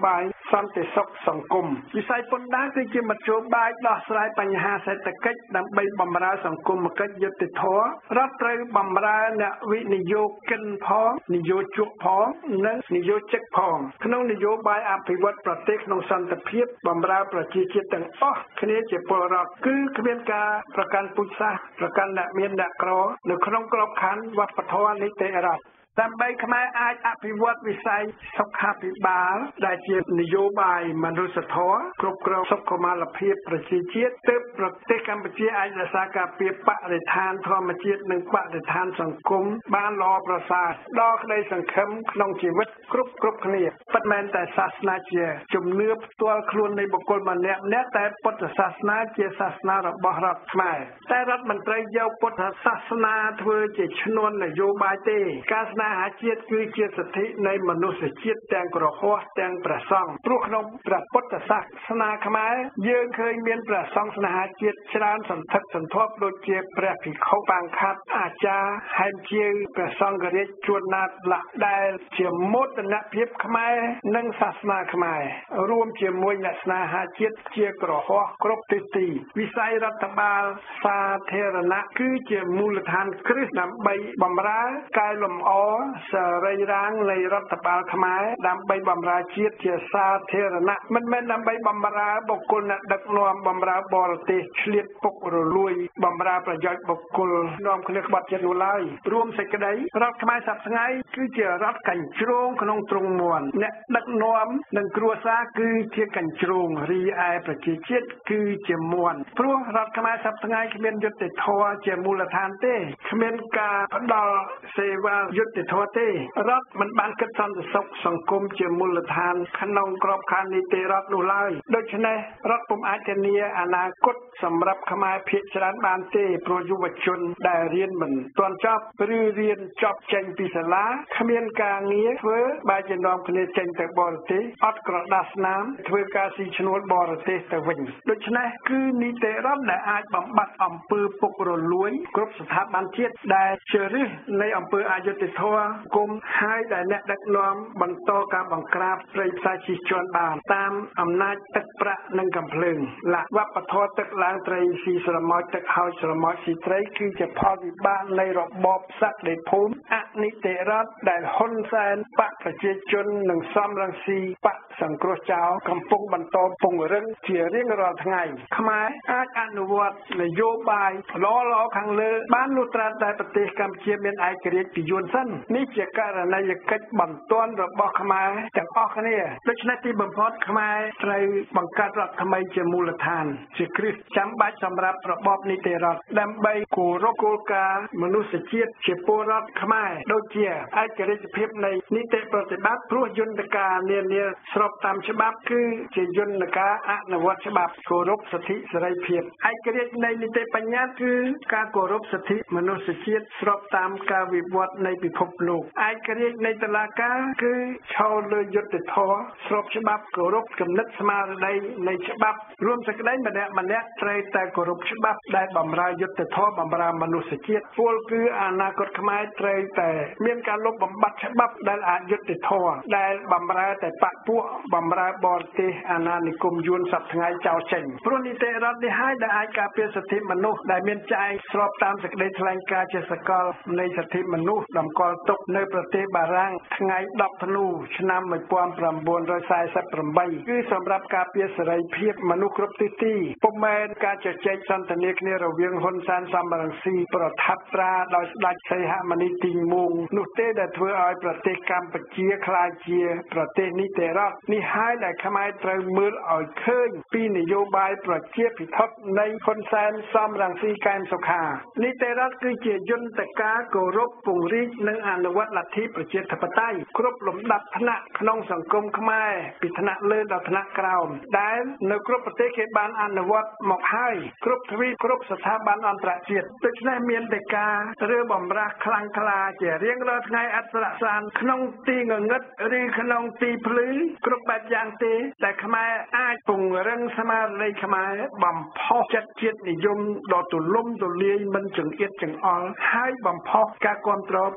សន្តិសុខសង្គមវិស័យពន្ធដារគឺជាមធ្យោបាយដោះស្រាយបញ្ហាសេដ្ឋកិច្ចដើម្បីបម្រើសង្គមគិច្ចយុត្តិធម៌រដ្ឋត្រូវបម្រើអ្នកវិនិយោគិនផងនយោជកផងនិងនយោជិកផងក្នុងនយោបាយអភិវឌ្ឍប្រទេសក្នុងសន្តិភាពបម្រើប្រជាជាតិទាំងអស់គ្នាជាពលរដ្ឋគឺគ្មានការប្រកាន់ពូជសាសន៍ប្រកាន់អ្នកមានអ្នកក្រនៅក្នុងក្របខ័ណ្ឌវប្បធម៌នីតិរដ្ឋដើម្បីខ្មែរអាចអភិវឌ្ឍវិស័យសុខាភិបាលដែលជានយោបាយមនុស្សធម៌គ្រប់គ្រងសុខុមាលភាពប្រជាជាតិទើបប្រទេសកម្ពុជាអាចរក្សាការពារបរិស្ថានធម្មជាតិនិងបរិស្ថានសង្គមបានល្អប្រសើរដល់ក្តីសង្ឃឹមក្នុងជីវិតគ្រប់គ្រប់គ្នាពិតមែនតែសាសនាជាជំនឿផ្ទាល់ខ្លួននៃបុគ្គលម្នាក់ម្នាក់តែពុទ្ធសាសនាជាសាសនារបស់រដ្ឋខ្មែរតែរដ្ឋមន្ត្រីយកពុទ្ធសាសនាធ្វើជាឈ្នួននយោបាយទេការស្នេហាជាតិគឺជាសិទ្ធិនៃមនុស្សជាតិទាំងក្រហមទាំងព្រះសង្ឃព្រោះក្នុងព្រះពុទ្ធសាសនាខ្មែរយើងឃើញមានព្រះសង្ឃស្នេហាជាតិច្រើនសន្ធឹកសន្ធាប់ដូចជាព្រះភិក្ខុបង្ខាត់អាចារ្យហែមជាវព្រះសង្ឃរាជជួនណាតលៈដែលជាមោទនភាពខ្មែរនិងសាសនាខ្មែររួមជាមួយអ្នកស្នេហាជាតិជាក្រហមគ្រប់ទិសទីវិស័យរដ្ឋបាលសាធារណៈគឺជាមូលដ្ឋានគ្រឹះដើម្បីបម្រើកែលម្អសរីរាង្គនៃរដ្ឋបាលខ្មែរដើម្បីបម្រើជាតិជាសាធារណៈមិនមែនដើម្បីបម្រើបុគ្គលអ្នកដឹកនាំបម្រើបរទេសឆ្លៀតពុករលួយបម្រើប្រយោជន៍បុគ្គលនាំគ្នាក្បត់ចិត្តនោះឡើយរួមសេចក្តីរដ្ឋខ្មែរសប្តាហ៍ថ្ងៃគឺជារដ្ឋកញ្ជ្រោងក្នុងទ្រង់មន់អ្នកដឹកនាំនិងគ្រួសារគឺជាកញ្ជ្រោងរីឯប្រជាជាតិគឺជាមន់ព្រោះរដ្ឋខ្មែរសប្តាហ៍ថ្ងៃគ្មានយុត្តិធម៌ជាមូលដ្ឋានទេគ្មានការផ្ដល់សេវាយុត្តិធម៌ទេរដ្ឋមិនបានគិតសន្តិសុខសង្គមជាមូលដ្ឋានក្នុងក្របខ័ណ្ឌនីតិរដ្ឋនោះឡើយដូច្នេះរដ្ឋពុំអាចធានាអនាគតសម្រាប់ខ្មែរភាគច្រើនបានទេព្រោះយុវជនដែលរៀនមិនទាន់ចប់ឬរៀនចប់ចេញពីសាលាគ្មានការងារធ្វើបែរជានាំគ្នាចេញទៅបរទេសអត់ក្រដាសស្នាមធ្វើការស៊ីឈ្នួលបរទេសទៅវិញដូច្នេះគឺនីតិរដ្ឋដែលអាចបំបត្តិអំពើពុករលួយគ្រប់ស្ថាប័នជាតិដែលជាឫសនៃអំពើអយុត្តិធម៌គុំហើយដែលអ្នកដឹកនាំបន្តការបង្ក្រាបព្រៃផ្សៃជិះជាន់បានតាមអំណាចទឹកប្រាក់និងកំភ្លើងលក្ខវប្បធម៌ទឹកឡើងត្រីស៊ីស្រមោចទឹកហោចស្រមោចស៊ីត្រីគឺជាផលវិបាកនៃរបបសក្តិភូមិអនីតិរដ្ឋដែលហ៊ុនសែនបកប្រជាជននិងសំរងស៊ីបកសង្គ្រោះចោលកំពុងបន្តពង្រឹងជារៀងរាល់ថ្ងៃខ្មែរអាចអនុវត្តនយោបាយល្អៗខាងលើបានលុះត្រាតែប្រទេសកម្ពុជាមានឯករាជ្យពីយួនសិននេះជាករណីយកិច្ចបន្ទាន់របស់ខ្មែរទាំងអស់គ្នាដូច្នេះទីបំផុតខ្មែរត្រូវបង្កើតរដ្ឋថ្មីជាមូលដ្ឋានជាគ្រឹះចាំបាច់សម្រាប់របបនីតិរដ្ឋដើម្បីគោរពគោលការណ៍មនុស្សជាតិជាពលរដ្ឋខ្មែរដូចជាឯករាជ្យភាពនៃនីតិប្រតិបត្តិព្រោះយន្តការនានាស្របតាមច្បាប់គឺជាយន្តការអនុវត្តច្បាប់គោរពសិទ្ធិសេរីភាពឯករាជ្យនៃនីតិបញ្ញត្តិគឺការគោរពសិទ្ធិមនុស្សជាតិស្របតាមការវិវត្តនៃពិភពលោកឯករាជ្យនៃតុលាការគឺឈរលើយុត្តិធម៌ស្របច្បាប់គោរពគំនិតស្មារតីនៃច្បាប់រួមសេចក្តីម្នាក់ម្នាក់ត្រូវតែគោរពច្បាប់ដែលបម្រើយុត្តិធម៌បម្រើមនុស្សជាតិពលគឺអនាគតខ្មែរត្រូវតែមានការលុបបំបាត់ច្បាប់ដែលអយុត្តិធម៌ដែលបម្រើតែបកពួកបម្រើបរទេសអាណានិគមយួនសប្តាហ៍ថ្ងៃចោលចេញព្រោះនីតិរដ្ឋនេះហើយដែលអាចការពារសិទ្ធិមនុស្សដែលមានចែងស្របតាមសេចក្តីថ្លែងការណ៍ជាសកលនៃសិទ្ធិមនុស្សតម្កល់ទុកនៅប្រទេសបារាំងថ្ងៃដប់ធ្នូឆ្នាំmột nghìn chín trăm bốn mươi támគឺសម្រាប់ការពារសេរីភាពមនុស្សគ្រប់ទិសទីពុំមែនការជជែកសន្ទនាគ្នារវាងហ៊ុនសែនសំរងស៊ីប្រថាប់ត្រាដោយស្ដេចសីហមុនីទីងមួងនោះទេដែលធ្វើឲ្យប្រទេសកម្ពុជាក្លាយជាប្រទេសនីតិរដ្ឋនេះហើយដែលខ្មែរត្រូវមើលឲ្យឃើញពីនយោបាយប្រជាពិធនៃហ៊ុនសែនសំរងស៊ីកែមសុខានីតិរដ្ឋគឺជាយន្តការគោរពពង្រីកនិងអនុវត្តលទ្ធិប្រជាធិបតេយ្យគ្រប់លំដាប់ថ្នាក់ក្នុងសង្គមខ្មែរពីថ្នាក់លើដល់ថ្នាក់ក្រោមដែលនៅគ្រប់ប្រទេសគេបានអនុវត្តមកហើយគ្រប់ទ្វីបគ្រប់ស្ថាប័នអន្តរជាតិដូច្នេះមានតែការរើបំរាស់ខ្លាំងក្លាជារៀងរាល់ថ្ងៃអត្តរសានក្នុងទីងងឹតឬក្នុងទីភ្លឺគ្រប់បែបយ៉ាងទេតែខ្មែរអាចពង្រឹងស្មារតីខ្មែរបំផុសចិត្តជាតិនិយមដ៏ទូលំទូលាយមិនចង្អៀតចង្អល់ហើយបំផុសការគ្រប់គ្រងពីអ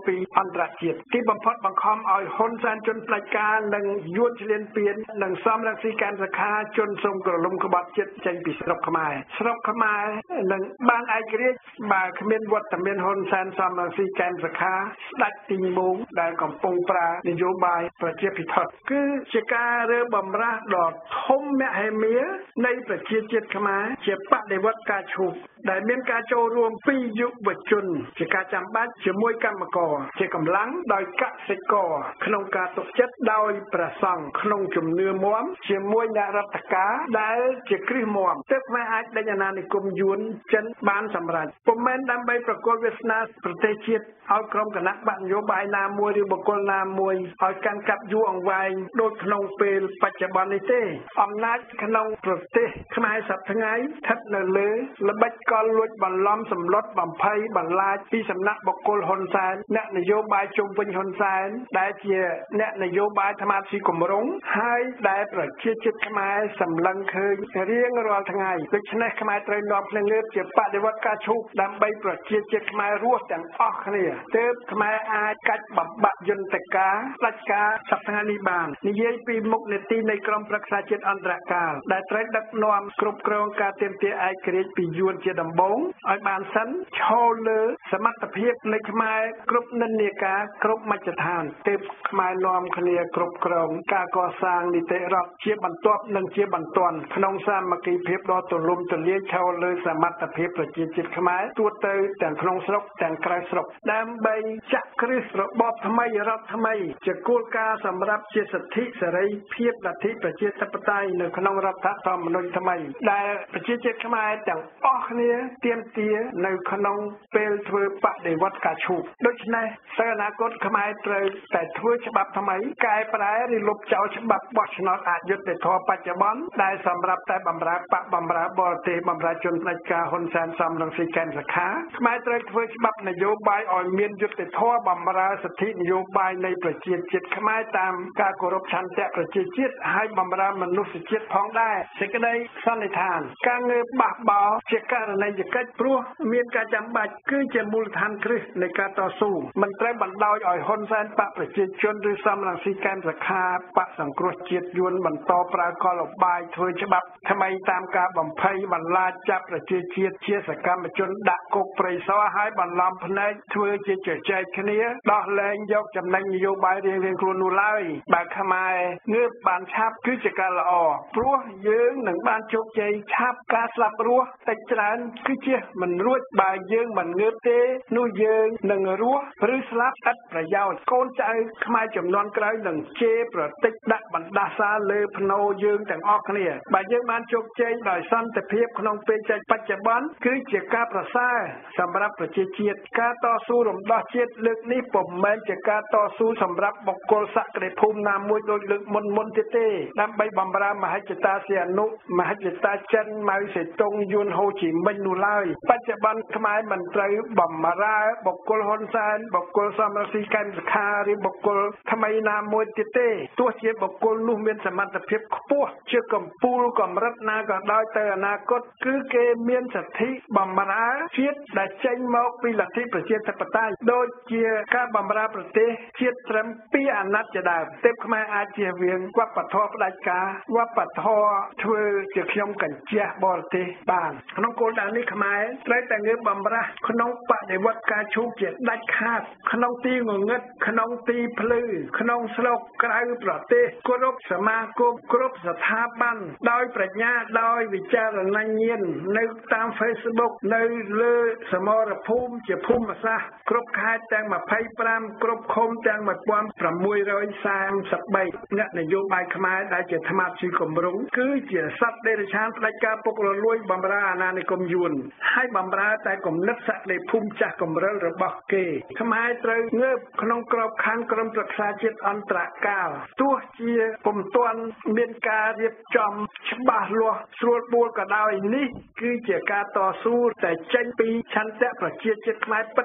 ន្តរជាតិទីបំផុតបង្ខំឲ្យហ៊ុនសែនជនផ្ដាច់ការនិងយុទ្ធឆ្លៀនពៀននិងសំរងស៊ីកាន់សខាជនសូមក្រឡុំក្បត់ចិត្តចេញពីស្រុកខ្មែរស្រុកខ្មែរនឹងបានឯករាជ្យបើគ្មានវត្តមានហ៊ុនសែនសំរងស៊ីកាន់សខាស្ដេចទីងមងដែលកំពុងប្រើនយោបាយប្រជាពិធគឺជាការរើបំរាស់ដ៏ធំមហិមានៃប្រជាជាតិខ្មែរជាបដិវត្តការឈូកដែលមានការចូលរួមពីយុវជនជាការចាំបាច់ជាមួយកម្មករជាកម្លាំងដោយកសិករក្នុងការទុកចិត្តដោយព្រះសង្ឃក្នុងជំនឿមាំជាមួយអ្នករដ្ឋការដែលជាគ្រឹះមាំទើបខ្មែរអាចដេញអាណានិគមយួនចិនបានសម្រេចពុំមែនដើម្បីប្រកួតវាសនាប្រទេសជាតិឲ្យក្រុមគណៈបកនយោបាយណាមួយឬបុគ្គលណាមួយឲ្យកាន់កាប់យូរអង្វែងដូចក្នុងពេលបច្ចុប្បន្ននេះទេអំណាចក្នុងប្រទេសខ្មែរសប្តាហ៍ថ្ងៃស្ថិតនៅលើល្បិចកលលួចបន្លំសម្លុតបំភ័យបន្លាចពីសំណាក់បុគ្គលហ៊ុនសែនអ្នកនយោបាយជុំវិញហ៊ុនសែនដែលជាអ្នកនយោបាយអាត្មាស៊ីគម្រោងហើយដែលប្រជាជាតិខ្មែរសម្លឹងឃើញរៀងរាល់ថ្ងៃដូច្នេះខ្មែរត្រូវនាំគ្នាងើបជាបដិវត្តការឈូកដើម្បីប្រជាជាតិខ្មែររស់ទាំងអស់គ្នាទើបខ្មែរអាចកាច់បំបាក់យន្តការផ្ដាច់ការសប្តាហ៍នេះបាននិយាយពីមុខនីតិនៃក្រមប្រឹក្សាជាតិអន្តរកាលដែលត្រូវដឹកនាំគ្រប់គ្រងការទាមទារឯករាជ្យពីយួនជាដំបូងឲ្យបានសិនឈលលើសមត្ថភាពនៃខ្មែរគ្រប់និន្នាការគ្រប់មជ្ឈដ្ឋានទើបខ្មែរនាំគ្នាគ្រប់គ្រងការកសាងនីតិរដ្ឋជាបន្ទាប់និងជាបន្ទាន់ក្នុងសាមគ្គីភាពដ៏ទូលំទូលាយឈលលើសមត្ថភាពប្រជាជាតិខ្មែរទូទៅទាំងក្នុងស្រុកទាំងក្រៅស្រុកដើម្បីចាក់គ្រឹះរបបថ្មីរដ្ឋថ្មីជាគោលការណ៍សម្រាប់ជាសិទ្ធិសេរីភាពលទ្ធិប្រជាធិបតេយ្យនៅក្នុងរដ្ឋធម្មនុញ្ញថ្មីដែលប្រជាជាតិខ្មែរទាំងអស់គ្នាទាមទារនៅក្នុងពេលធ្វើបដិវត្តការឈូកដូច្នេះទៅអនាគតខ្មែរត្រូវតែធ្វើច្បាប់ថ្មីកែប្រែឬលុបចោលច្បាប់បោះឆ្នោតអយុត្តិធម៌បច្ចុប្បន្នដែលសម្រាប់តែបម្រើបកបម្រើបរទេសបម្រើជនផ្ដាច់ការហ៊ុនសែនសំរងស៊ីកាន់សខាខ្មែរត្រូវធ្វើច្បាប់នយោបាយឲ្យមានយុត្តិធម៌បម្រើសិទ្ធិនយោបាយនៃប្រជាជាតិខ្មែរតាមការគោរពឆន្ទៈប្រជាជាតិហើយបម្រើមនុស្សជាតិផងដែរសេចក្តីសន្និដ្ឋានការងើបបះបោជាករណីយកិច្ចព្រោះមានការចាំបាច់គឺជាមូលដ្ឋានគ្រឹះនៃការតស៊ូមិនត្រូវបណ្ដោយឲ្យហ៊ុនសែនបកប្រជាជនឬសំរងស៊ីកាន់សខាបកសង្គ្រោះជាតិយួនបន្តប្រើកលឧបាយធ្វើច្បាប់ថ្មីតាមការបំភ័យបន្លាចចាប់ប្រជាជាតិជាសកម្មជនដាក់គុកព្រៃសរហើយបន្លំភ្នែកធ្វើជាជជែកគ្នាដោះលែងយកចំណេញនយោបាយរៀងៗខ្លួននោះឡើយបើខ្មែរងើបបានឆាប់គឺជាការល្អព្រោះយើងនឹងបានជោគជ័យឆាប់ការស្លាប់រស់តិចច្រើនគឺជាមិនរួចបើយើងមិនងើបទេនោះយើងនឹងរស់ឬស្លាប់ឥតប្រយោជន៍កូនចៅខ្មែរចំនួនក្រោយនឹងជេរប្រតិចដាក់បណ្ដាសាលើភ្នោយើងទាំងអស់គ្នាបើយើងបានជោគជ័យដោយសន្តិភាពក្នុងពេលចែកបច្ចុប្បន្នគឺជាការប្រសើរសម្រាប់ប្រជាជាតិការតស៊ូរំដោះជាតិលើកនេះពុំមែនជាការតស៊ូសម្រាប់បុគ្គលសក្តិភូមិណាមួយដូចលើកមុនមុនទៀតទេដើម្បីបម្រើមហិច្ឆតាសីហនុមហិច្ឆតាចិនម៉ៅសេតុងយួនហូជីមិញនោះឡើយបច្ចុប្បន្នខ្មែរមិនត្រូវបម្រើបុគ្គលហ៊ុនសែនបុគ្គលសំរងស៊ីកាន់សខាឬបុគ្គលថ្មីណាមួយទៀតទេទោះជាបុគ្គលនោះមានសមត្ថភាពខ្ពស់ជាកម្ពូលកម្រិតណាក៏ដោយទៅអនាគតគឺគេមានសិទ្ធិបម្រើជាតិដែលចេញមកពីលទ្ធិប្រជាធិបតេយ្យដូចជាការបម្រើប្រទេសជាតិត្រឹមពីរអាណត្តិជាដើមទើបខ្មែរអាចជៀសវាងវប្បធម៌ផ្ដាច់ការវប្បធម៌ធ្វើជាខ្ញុំកញ្ជះបរទេសបានក្នុងគោលដៅនេះខ្មែរត្រូវតែងើបបម្រាស់ក្នុងបដិវត្តការឈូកជាដាច់ខាតក្នុងទីងងឹតក្នុងទីភ្លឺក្នុងស្រុកក្រៅប្រទេសគោរពសមាគមគ្រប់ស្ថាប័នដោយប្រាជ្ញាដោយវិចារណញ្ញាណនៅតាម Facebook នៅលើសមរភូមិជាភូមិសាស្ត្រគ្រប់ខេត្តទាំងម្ភៃប្រាំគ្រប់ឃុំទាំងmột nghìn sáu trăm ba mươi三អ្នកនយោបាយខ្មែរដែលជាថ្មស៊ីគម្រោងគឺជាសត្វដេរឆានផ្ដាច់ការពុករលួយបម្រើអាណានិគមយួនហើយបម្រើតែគំនិតសក្តិភូមិចាស់កំរិលរបស់គេខ្មែរត្រូវងើបក្នុងក្របខ័ណ្ឌក្រមប្រឹក្សាជាតិអន្តរកាលទោះជាពុំទាន់មានការរៀបចំច្បាស់លាស់ស្រួលបួលក៏ដោយនេះគឺជាការតស៊ូតែចេញពីឆន្ទៈប្រជាជាតិខ្មែរពិតៗ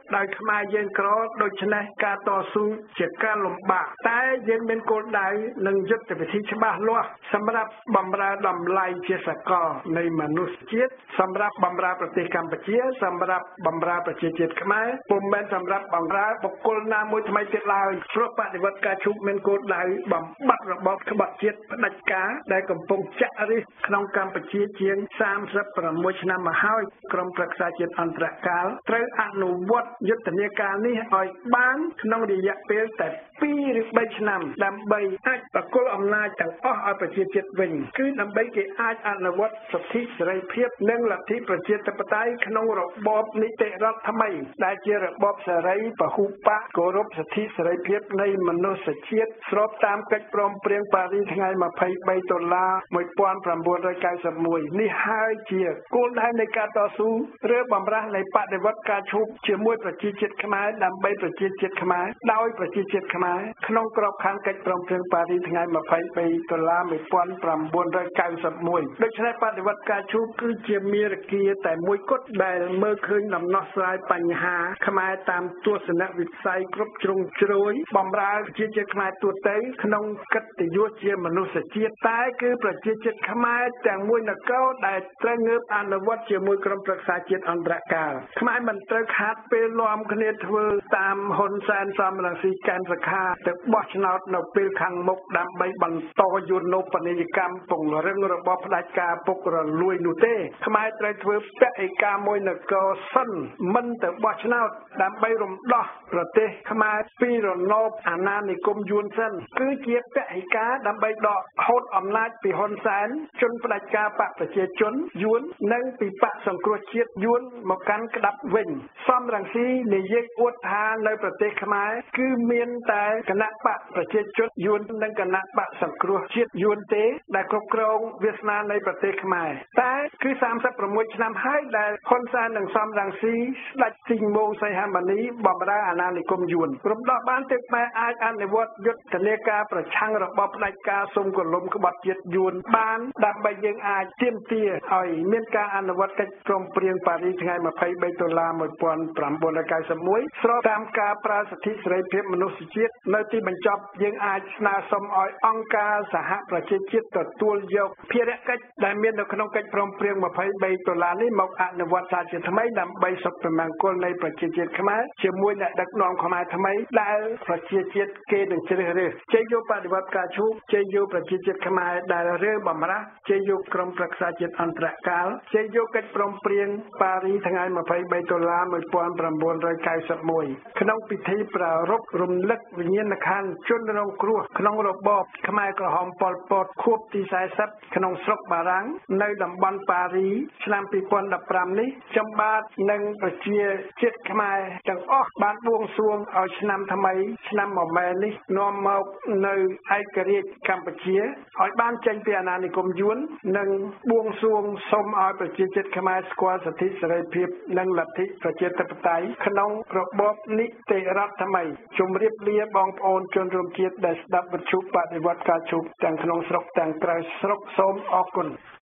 ដោយខ្មែរយើងក្រដូច្នេះការតស៊ូជាការលំបាកតែយើងមានគោលដៅនិងយុទ្ធវិធីច្បាស់លាស់សម្រាប់បម្រើតម្លៃជាសកលនៃមនុស្សជាតិសម្រាប់បម្រើប្រទេសកម្ពុជាសម្រាប់បម្រើប្រជាជាតិខ្មែរពុំមែនសម្រាប់បម្រើបុគ្គលណាមួយថ្មីទៀតឡើយព្រោះបដិវត្តការឈូកមានគោលដៅបំបត្តិរបបក្បត់ជាតិផ្ដាច់ការដែលកំពុងចាក់ឫសក្នុងកម្ពុជាជាងសាមសិបប្រាំមួយឆ្នាំមកហើយក្រមប្រឹក្សាជាតិអន្តរកាលត្រូវអនុវត្តយុទ្ធនាការនេះឲ្យបានក្នុងរយៈពេលតែពីរឬបីឆ្នាំដើម្បីអាចបកគលអំណាចទាំងអស់ឲ្យប្រជាជាតិវិញគឺដើម្បីគេអាចអនុវត្តសិទ្ធិសេរីភាពនិងលទ្ធិប្រជាធិបតេយ្យក្នុងរបបនីតិរដ្ឋថ្មីដែលជារបបសេរីពហុបកគោរពសិទ្ធិសេរីភាពនៃមនុស្សជាតិស្របតាមកិច្ចព្រមព្រៀងប៉ារីសថ្ងៃម្ភៃបីដុល្លារមួយពាន់ប្រាំបួនរយកៅសិបមួយនេះហើយជាគោលដៅនៃការតស៊ូឬបំរាស់នៃបដិវត្តការឈូកជាមួយប្រជាជាតិខ្មែរដើម្បីប្រជាជាតិខ្មែរដោយប្រជាជាតិខ្មែរក្នុងក្របខ័ណ្ឌកិច្ចព្រមព្រៀងប៉ារីសថ្ងៃម្ភៃបីដុល្លារមួយពាន់ប្រាំបួនរយកៅសិបមួយដូច្នេះបដិវត្តការឈូកគឺជាមារគាតែមួយគត់ដែលមើលឃើញដំណោះស្រាយបញ្ហាខ្មែរតាមទស្សនវិស័យគ្រប់ជ្រុងជ្រោយបំរើប្រជាជាតិខ្មែរទូទៅក្នុងកិត្តិយសជាមនុស្សជាតិតែគឺប្រជាជាតិខ្មែរទាំងមួយនគរដែលត្រូវងើបអនុវត្តជាមួយក្រុមប្រឹក្សាជាតិអន្តរកាលខ្មែរមិនត្រូវខាតពេលលំគ្នាធ្វើតាមហ៊ុនសែនសំរងស៊ីកែនសខាទៅបោះឆ្នោតនៅពេលខាងមុខដើម្បីបន្តយុទ្ធនោបនីយកម្មពង្រឹងរបបផ្ដាច់ការពុករលួយនោះទេខ្មែរត្រូវធ្វើពហិការមួយនគរសិនមិនទៅបោះឆ្នោតដើម្បីរំដោះប្រទេសខ្មែរពីរណបអាណានិគមយួនសិនគឺជាពហិការដើម្បីដកហូតអំណាចពីហ៊ុនសែនជនផ្ដាច់ការបកប្រជាជនយួននិងពីបកសង្គ្រោះជាតិយួនមកកាន់ក្តាប់វិញសំរងស៊ីនិយាយអួតថានៅប្រទេសខ្មែរគឺមានតែគណៈបកប្រជាជនយួននិងគណៈបកសង្គ្រោះជាតិយួនទេដែលគ្រប់គ្រងវាសនានៃប្រទេសខ្មែរតែគឺសាមសិបប្រាំមួយឆ្នាំហើយដែលហ៊ុនសែននិងសំរងស៊ីស្ដេចស៊ីងម៉ូងសីហមុនីបម្រើអាណានិគមយួនរំដោះបានទើបខ្មែរអាចអនុវត្តយុទ្ធនាការប្រឆាំងរបបផ្ដាច់ការសុំកលុំក្បត់ជាតិយួនបានដើម្បីយើងអាចទាមទារឲ្យមានការអនុវត្តកិច្ចព្រមព្រៀងប៉ារីសថ្ងៃម្ភៃបីដុល្លារមួយពាន់ប្រាំបួនរយកៅសិបមួយស្របតាមការប្រើសិទ្ធិសេរីភាពមនុស្សជាតិនៅទីបញ្ចប់យើងអាចស្នើសុំឲ្យអង្គការសហប្រជាជាតិទទួលយកភារកិច្ចដែលមាននៅក្នុងកិច្ចព្រមព្រៀងម្ភៃបីដុល្លារនេះមកអនុវត្តសារជាថ្មីដើម្បីសុខប្រមាណគោលនៃប្រជាជាតិខ្មែរជាមួយអ្នកដឹកនាំខ្មែរថ្មីដែលប្រជាជាតិគេនឹងជ្រើសរើសជ័យយកបដិវត្តការឈូកជ័យយកប្រជាជាតិខ្មែរដែលរើបំរាស់ជ័យយកក្រុមប្រឹក្សាជាតិអន្តរកាលជ័យយកកិច្ចព្រមព្រៀងប៉ារីសថ្ងៃម្ភៃបីដុល្លារមួយពាន់ប្រាំបួនរយកៅសិបមួយក្នុងពិធីប្រារព្ធរំលឹកវិញ្ញាណក្ខន្ធជនរងគ្រោះក្នុងរបបខ្មែរក្រហមប៉ុលពតខួបទីสี่สิบក្នុងស្រុកបារាំងនៅតំបន់ប៉ារីឆ្នាំពីរពាន់ដប់ប្រាំនេះចំបាទនិងប្រជាជាតិខ្មែរទាំងអស់បានបួងសួងឲ្យឆ្នាំថ្មីឆ្នាំមមែននេះនាំមកនៅឯករាជ្យកម្ពុជាឲ្យបានចេញពីអាណានិគមយួននិងបួងសួងសូមឲ្យប្រជាជាតិខ្មែរស្គាល់សិទ្ធិសេរីភាពនិងលទ្ធិប្រជាធិបតេយ្យក្នុងរបបនីតិរដ្ឋថ្មីជម្រាបលាបងប្អូនជនរួមជាតិដែលស្ដាប់វិទ្យុបដិវត្តការឈូកទាំងក្នុងស្រុកទាំងក្រៅស្រុកសូមអរគុណ